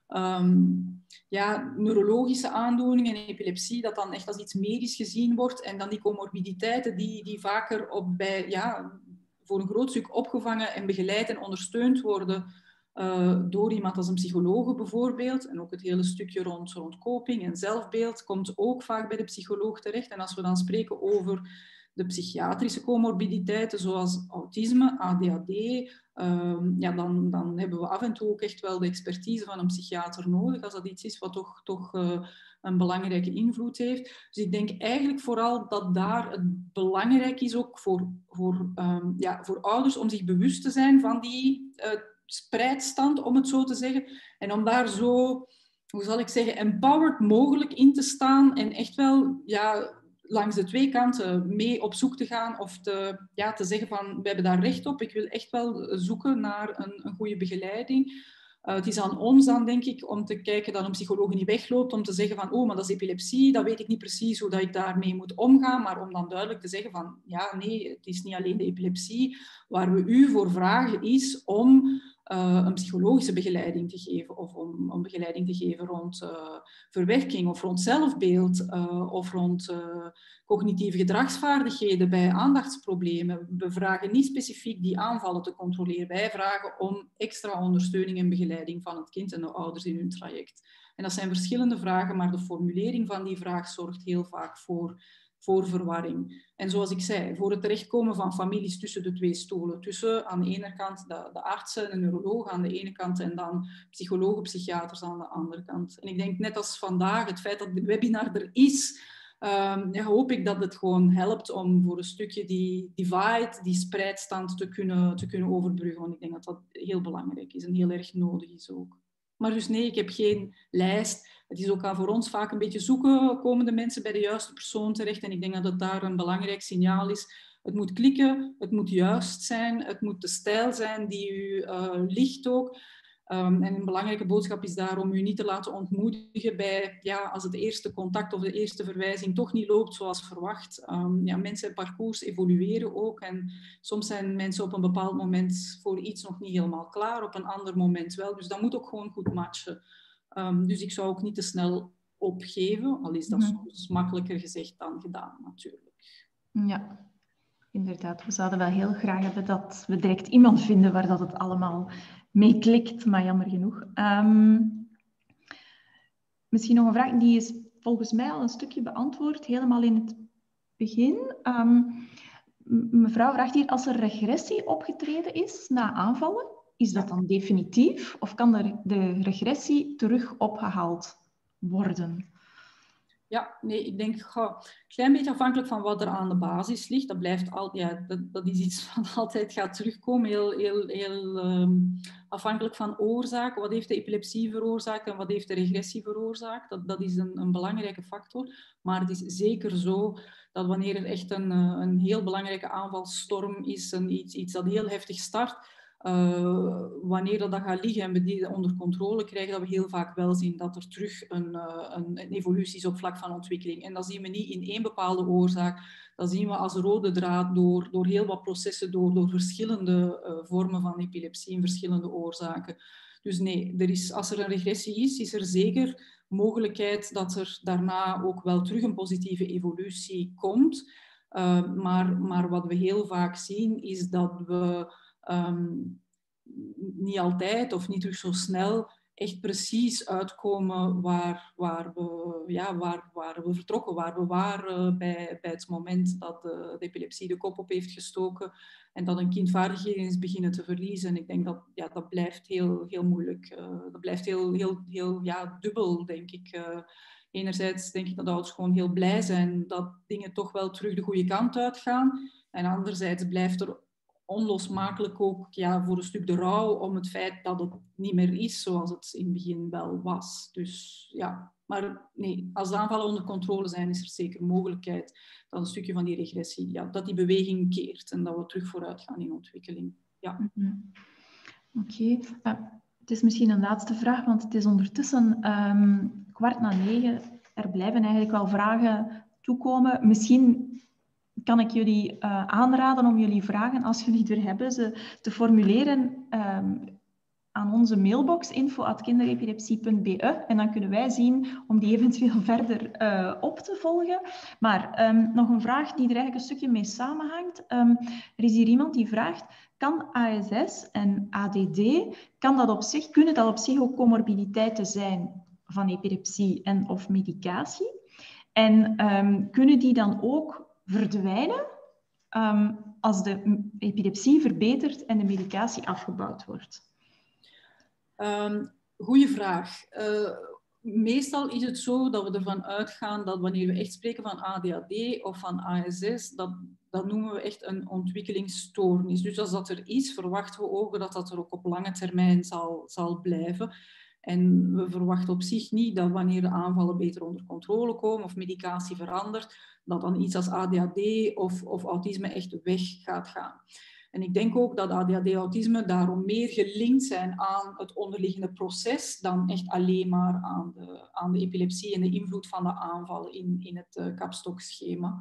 um, ja, neurologische aandoeningen en epilepsie, dat dan echt als iets medisch gezien wordt. En dan die comorbiditeiten die, die vaker op bij, ja, voor een groot stuk opgevangen en begeleid en ondersteund worden Uh, door iemand als een psycholoog bijvoorbeeld. En ook het hele stukje rond, rond coping en zelfbeeld komt ook vaak bij de psycholoog terecht. En als we dan spreken over de psychiatrische comorbiditeiten, zoals autisme, A D H D, uh, ja, dan, dan hebben we af en toe ook echt wel de expertise van een psychiater nodig, als dat iets is wat toch, toch uh, een belangrijke invloed heeft. Dus ik denk eigenlijk vooral dat daar het belangrijk is ook voor, voor, um, ja, voor ouders om zich bewust te zijn van die uh, spreidstand, om het zo te zeggen. En om daar zo, hoe zal ik zeggen, empowered mogelijk in te staan en echt wel ja, langs de twee kanten mee op zoek te gaan of te, ja, te zeggen van, we hebben daar recht op. Ik wil echt wel zoeken naar een, een goede begeleiding. Uh, het is aan ons dan, denk ik, om te kijken dat een psycholoog niet wegloopt, om te zeggen van, oh, maar dat is epilepsie, dat weet ik niet precies hoe dat ik daarmee moet omgaan, maar om dan duidelijk te zeggen van, ja, nee, het is niet alleen de epilepsie. Waar we u voor vragen is om uh, een psychologische begeleiding te geven, of om, om begeleiding te geven rond uh, verwerking, of rond zelfbeeld, uh, of rond uh, cognitieve gedragsvaardigheden bij aandachtsproblemen. We vragen niet specifiek die aanvallen te controleren. Wij vragen om extra ondersteuning en begeleiding van het kind en de ouders in hun traject. En dat zijn verschillende vragen, maar de formulering van die vraag zorgt heel vaak voor, voor verwarring. En zoals ik zei, voor het terechtkomen van families tussen de twee stoelen. Tussen aan de ene kant de, de artsen en de neurologen aan de ene kant en dan psychologen, psychiaters aan de andere kant. En ik denk net als vandaag, het feit dat de webinar er is, Um, ja, hoop ik dat het gewoon helpt om voor een stukje die divide, die spreidstand te kunnen, te kunnen overbruggen. Want ik denk dat dat heel belangrijk is en heel erg nodig is ook. Maar dus nee, ik heb geen lijst. Het is ook aan voor ons vaak een beetje zoeken, komen de mensen bij de juiste persoon terecht. En ik denk dat het daar een belangrijk signaal is. Het moet klikken, het moet juist zijn, het moet de stijl zijn die u uh, ligt ook. Um, en een belangrijke boodschap is daar om u niet te laten ontmoedigen bij, ja, als het eerste contact of de eerste verwijzing toch niet loopt zoals verwacht. Um, ja, mensen en parcours evolueren ook en soms zijn mensen op een bepaald moment voor iets nog niet helemaal klaar, op een ander moment wel. Dus dat moet ook gewoon goed matchen. Um, dus ik zou ook niet te snel opgeven, al is dat Mm-hmm. soms makkelijker gezegd dan gedaan natuurlijk. Ja. Inderdaad, we zouden wel heel graag hebben dat we direct iemand vinden waar dat het allemaal mee klikt, maar jammer genoeg. Um, misschien nog een vraag, die is volgens mij al een stukje beantwoord, helemaal in het begin. Um, mevrouw vraagt hier, als er regressie opgetreden is na aanvallen, is dat dan definitief of kan er de regressie terug opgehaald worden? Ja, nee, ik denk een klein beetje afhankelijk van wat er aan de basis ligt. Dat blijft al, ja, dat, dat is iets wat altijd gaat terugkomen, heel, heel, heel um, afhankelijk van oorzaak. Wat heeft de epilepsie veroorzaakt en wat heeft de regressie veroorzaakt? Dat, dat is een, een belangrijke factor. Maar het is zeker zo dat wanneer er echt een, een heel belangrijke aanvalsstorm is, een, iets, iets dat heel heftig start, Uh, wanneer dat, dat gaat liggen en we die onder controle krijgen, dat we heel vaak wel zien dat er terug een, uh, een, een evolutie is op vlak van ontwikkeling. En dat zien we niet in één bepaalde oorzaak. Dat zien we als rode draad door, door heel wat processen, door, door verschillende uh, vormen van epilepsie en verschillende oorzaken. Dus nee, er is, als er een regressie is, is er zeker mogelijkheid dat er daarna ook wel terug een positieve evolutie komt. Uh, maar, maar wat we heel vaak zien, is dat we Um, niet altijd of niet terug zo snel echt precies uitkomen waar, waar, we, ja, waar, waar we vertrokken, waar we waren bij, bij het moment dat de, de epilepsie de kop op heeft gestoken en dat een kind vaardigheden is beginnen te verliezen. En ik denk dat ja, dat blijft heel, heel moeilijk. Uh, dat blijft heel, heel, heel ja, dubbel, denk ik. Uh, enerzijds denk ik dat ouders gewoon heel blij zijn dat dingen toch wel terug de goede kant uitgaan. En anderzijds blijft er onlosmakelijk ook ja, voor een stuk de rouw om het feit dat het niet meer is zoals het in het begin wel was. Dus ja, maar nee, als de aanvallen onder controle zijn, is er zeker mogelijkheid dat een stukje van die regressie, ja, dat die beweging keert en dat we terug vooruit gaan in ontwikkeling. Ja. Mm-hmm. Oké, okay. uh, het is misschien een laatste vraag, want het is ondertussen um, kwart na negen. Er blijven eigenlijk wel vragen toekomen. Misschien kan ik jullie uh, aanraden om jullie vragen, als jullie er hebben, ze te formuleren um, aan onze mailbox info at kinderepilepsie punt b e. En dan kunnen wij zien om die eventueel verder uh, op te volgen. Maar um, nog een vraag die er eigenlijk een stukje mee samenhangt. Um, er is hier iemand die vraagt, kan A S S en A D D, kan dat op zich, kunnen dat op zich ook comorbiditeiten zijn van epilepsie en of medicatie? En um, kunnen die dan ook verdwijnen um, als de epilepsie verbetert en de medicatie afgebouwd wordt? Um, goeie vraag. Uh, meestal is het zo dat we ervan uitgaan dat wanneer we echt spreken van A D H D of van A S S, dat, dat noemen we echt een ontwikkelingsstoornis. Dus als dat er is, verwachten we ook dat dat er ook op lange termijn zal, zal blijven. En we verwachten op zich niet dat wanneer de aanvallen beter onder controle komen of medicatie verandert, dat dan iets als A D H D of, of autisme echt weg gaat gaan. En ik denk ook dat A D H D en autisme daarom meer gelinkt zijn aan het onderliggende proces dan echt alleen maar aan de, aan de epilepsie en de invloed van de aanvallen in, in het uh, kapstokschema.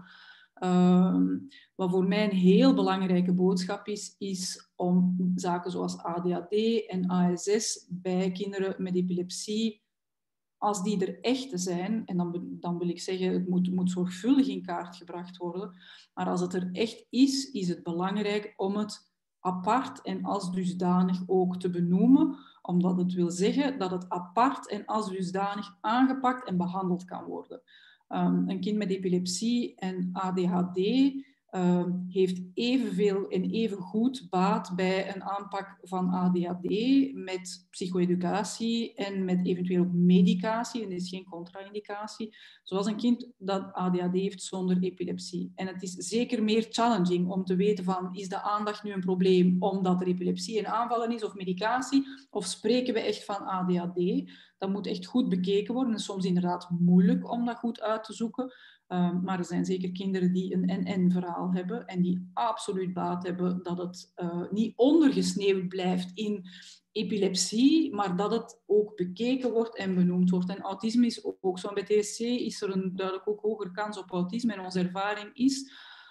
Um, wat voor mij een heel belangrijke boodschap is, is om zaken zoals A D H D en A S S bij kinderen met epilepsie, als die er echt zijn, en dan, dan wil ik zeggen, het moet, moet zorgvuldig in kaart gebracht worden, maar als het er echt is, is het belangrijk om het apart en als dusdanig ook te benoemen, omdat het wil zeggen dat het apart en als dusdanig aangepakt en behandeld kan worden. Um, een kind met epilepsie en A D H D uh, heeft evenveel en even goed baat bij een aanpak van A D H D met psycho-educatie en met eventueel ook medicatie. En er is geen contra-indicatie. Zoals een kind dat A D H D heeft zonder epilepsie. En het is zeker meer challenging om te weten van, is de aandacht nu een probleem omdat er epilepsie en aanvallen is of medicatie? Of spreken we echt van A D H D? Dat moet echt goed bekeken worden. Het is soms inderdaad moeilijk om dat goed uit te zoeken. Um, maar er zijn zeker kinderen die een en-en-verhaal hebben en die absoluut baat hebben dat het uh, niet ondergesneeuwd blijft in epilepsie, maar dat het ook bekeken wordt en benoemd wordt. En autisme is ook zo. Bij T S C is er een duidelijk ook hogere kans op autisme. En onze ervaring is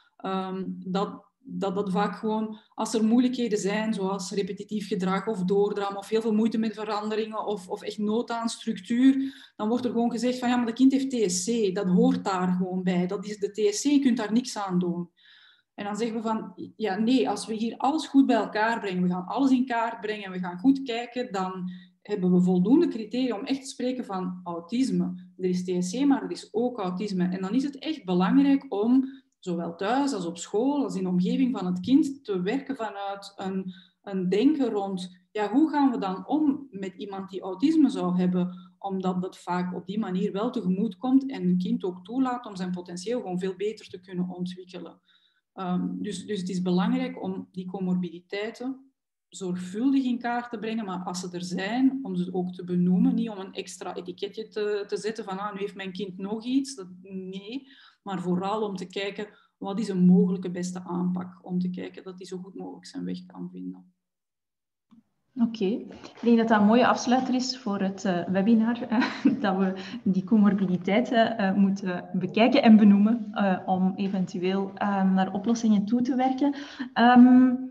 um, dat dat dat vaak gewoon, als er moeilijkheden zijn, zoals repetitief gedrag of doordram, of heel veel moeite met veranderingen, of, of echt nood aan structuur, dan wordt er gewoon gezegd van, ja, maar dat kind heeft T S C, dat hoort daar gewoon bij. Dat is de T S C, je kunt daar niks aan doen. En dan zeggen we van, ja, nee, als we hier alles goed bij elkaar brengen, we gaan alles in kaart brengen en we gaan goed kijken, dan hebben we voldoende criteria om echt te spreken van autisme. Er is T S C, maar er is ook autisme. En dan is het echt belangrijk om zowel thuis als op school, als in de omgeving van het kind, te werken vanuit een, een denken rond, ja, hoe gaan we dan om met iemand die autisme zou hebben, omdat dat vaak op die manier wel tegemoet komt en een kind ook toelaat om zijn potentieel gewoon veel beter te kunnen ontwikkelen. Um, dus, dus het is belangrijk om die comorbiditeiten zorgvuldig in kaart te brengen, maar als ze er zijn, om ze ook te benoemen, niet om een extra etiketje te, te zetten van, ah, nu heeft mijn kind nog iets. Dat, nee, maar vooral om te kijken, wat is een mogelijke beste aanpak? Om te kijken dat die zo goed mogelijk zijn weg kan vinden. Oké, okay. Ik denk dat dat een mooie afsluiter is voor het uh, webinar, uh, dat we die comorbiditeiten uh, moeten bekijken en benoemen uh, om eventueel uh, naar oplossingen toe te werken. Um,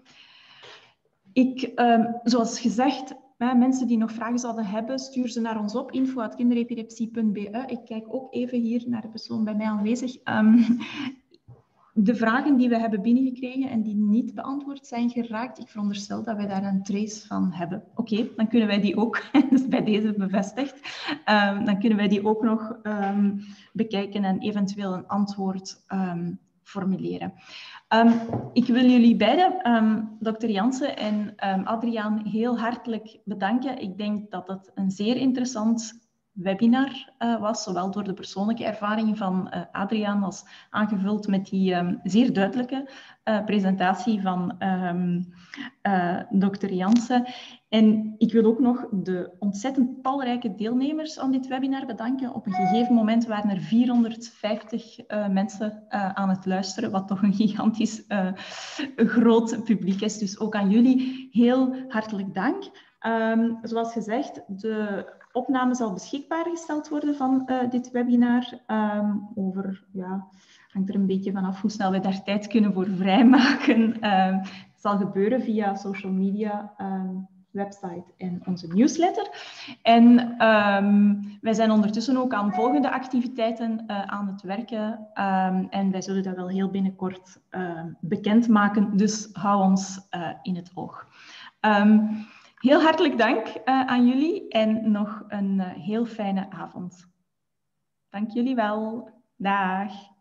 ik, um, zoals gezegd, uh, mensen die nog vragen zouden hebben, stuur ze naar ons op, info at kinderepilepsie punt b e. Ik kijk ook even hier naar de persoon bij mij aanwezig. Um, de vragen die we hebben binnengekregen en die niet beantwoord zijn geraakt, ik veronderstel dat wij daar een trace van hebben. Oké, okay, dan kunnen wij die ook, dus bij deze bevestigd, um, dan kunnen wij die ook nog um, bekijken en eventueel een antwoord um, formuleren. Um, ik wil jullie beiden, um, dokter Jansen en um, Adriaan, heel hartelijk bedanken. Ik denk dat het een zeer interessant webinar uh, was, zowel door de persoonlijke ervaring van uh, Adriaan als aangevuld met die um, zeer duidelijke uh, presentatie van um, uh, dokter Jansen. En ik wil ook nog de ontzettend talrijke deelnemers aan dit webinar bedanken. Op een gegeven moment waren er vierhonderdvijftig uh, mensen uh, aan het luisteren, wat toch een gigantisch uh, groot publiek is. Dus ook aan jullie heel hartelijk dank. Um, zoals gezegd, de opname zal beschikbaar gesteld worden van uh, dit webinar. Um, over, ja, hangt er een beetje vanaf hoe snel we daar tijd kunnen voor vrijmaken. Um, het zal gebeuren via social media, um, website en onze newsletter. En um, wij zijn ondertussen ook aan volgende activiteiten uh, aan het werken. Um, en wij zullen dat wel heel binnenkort uh, bekendmaken. Dus hou ons uh, in het oog. Um, Heel hartelijk dank uh, aan jullie en nog een uh, heel fijne avond. Dank jullie wel. Dag.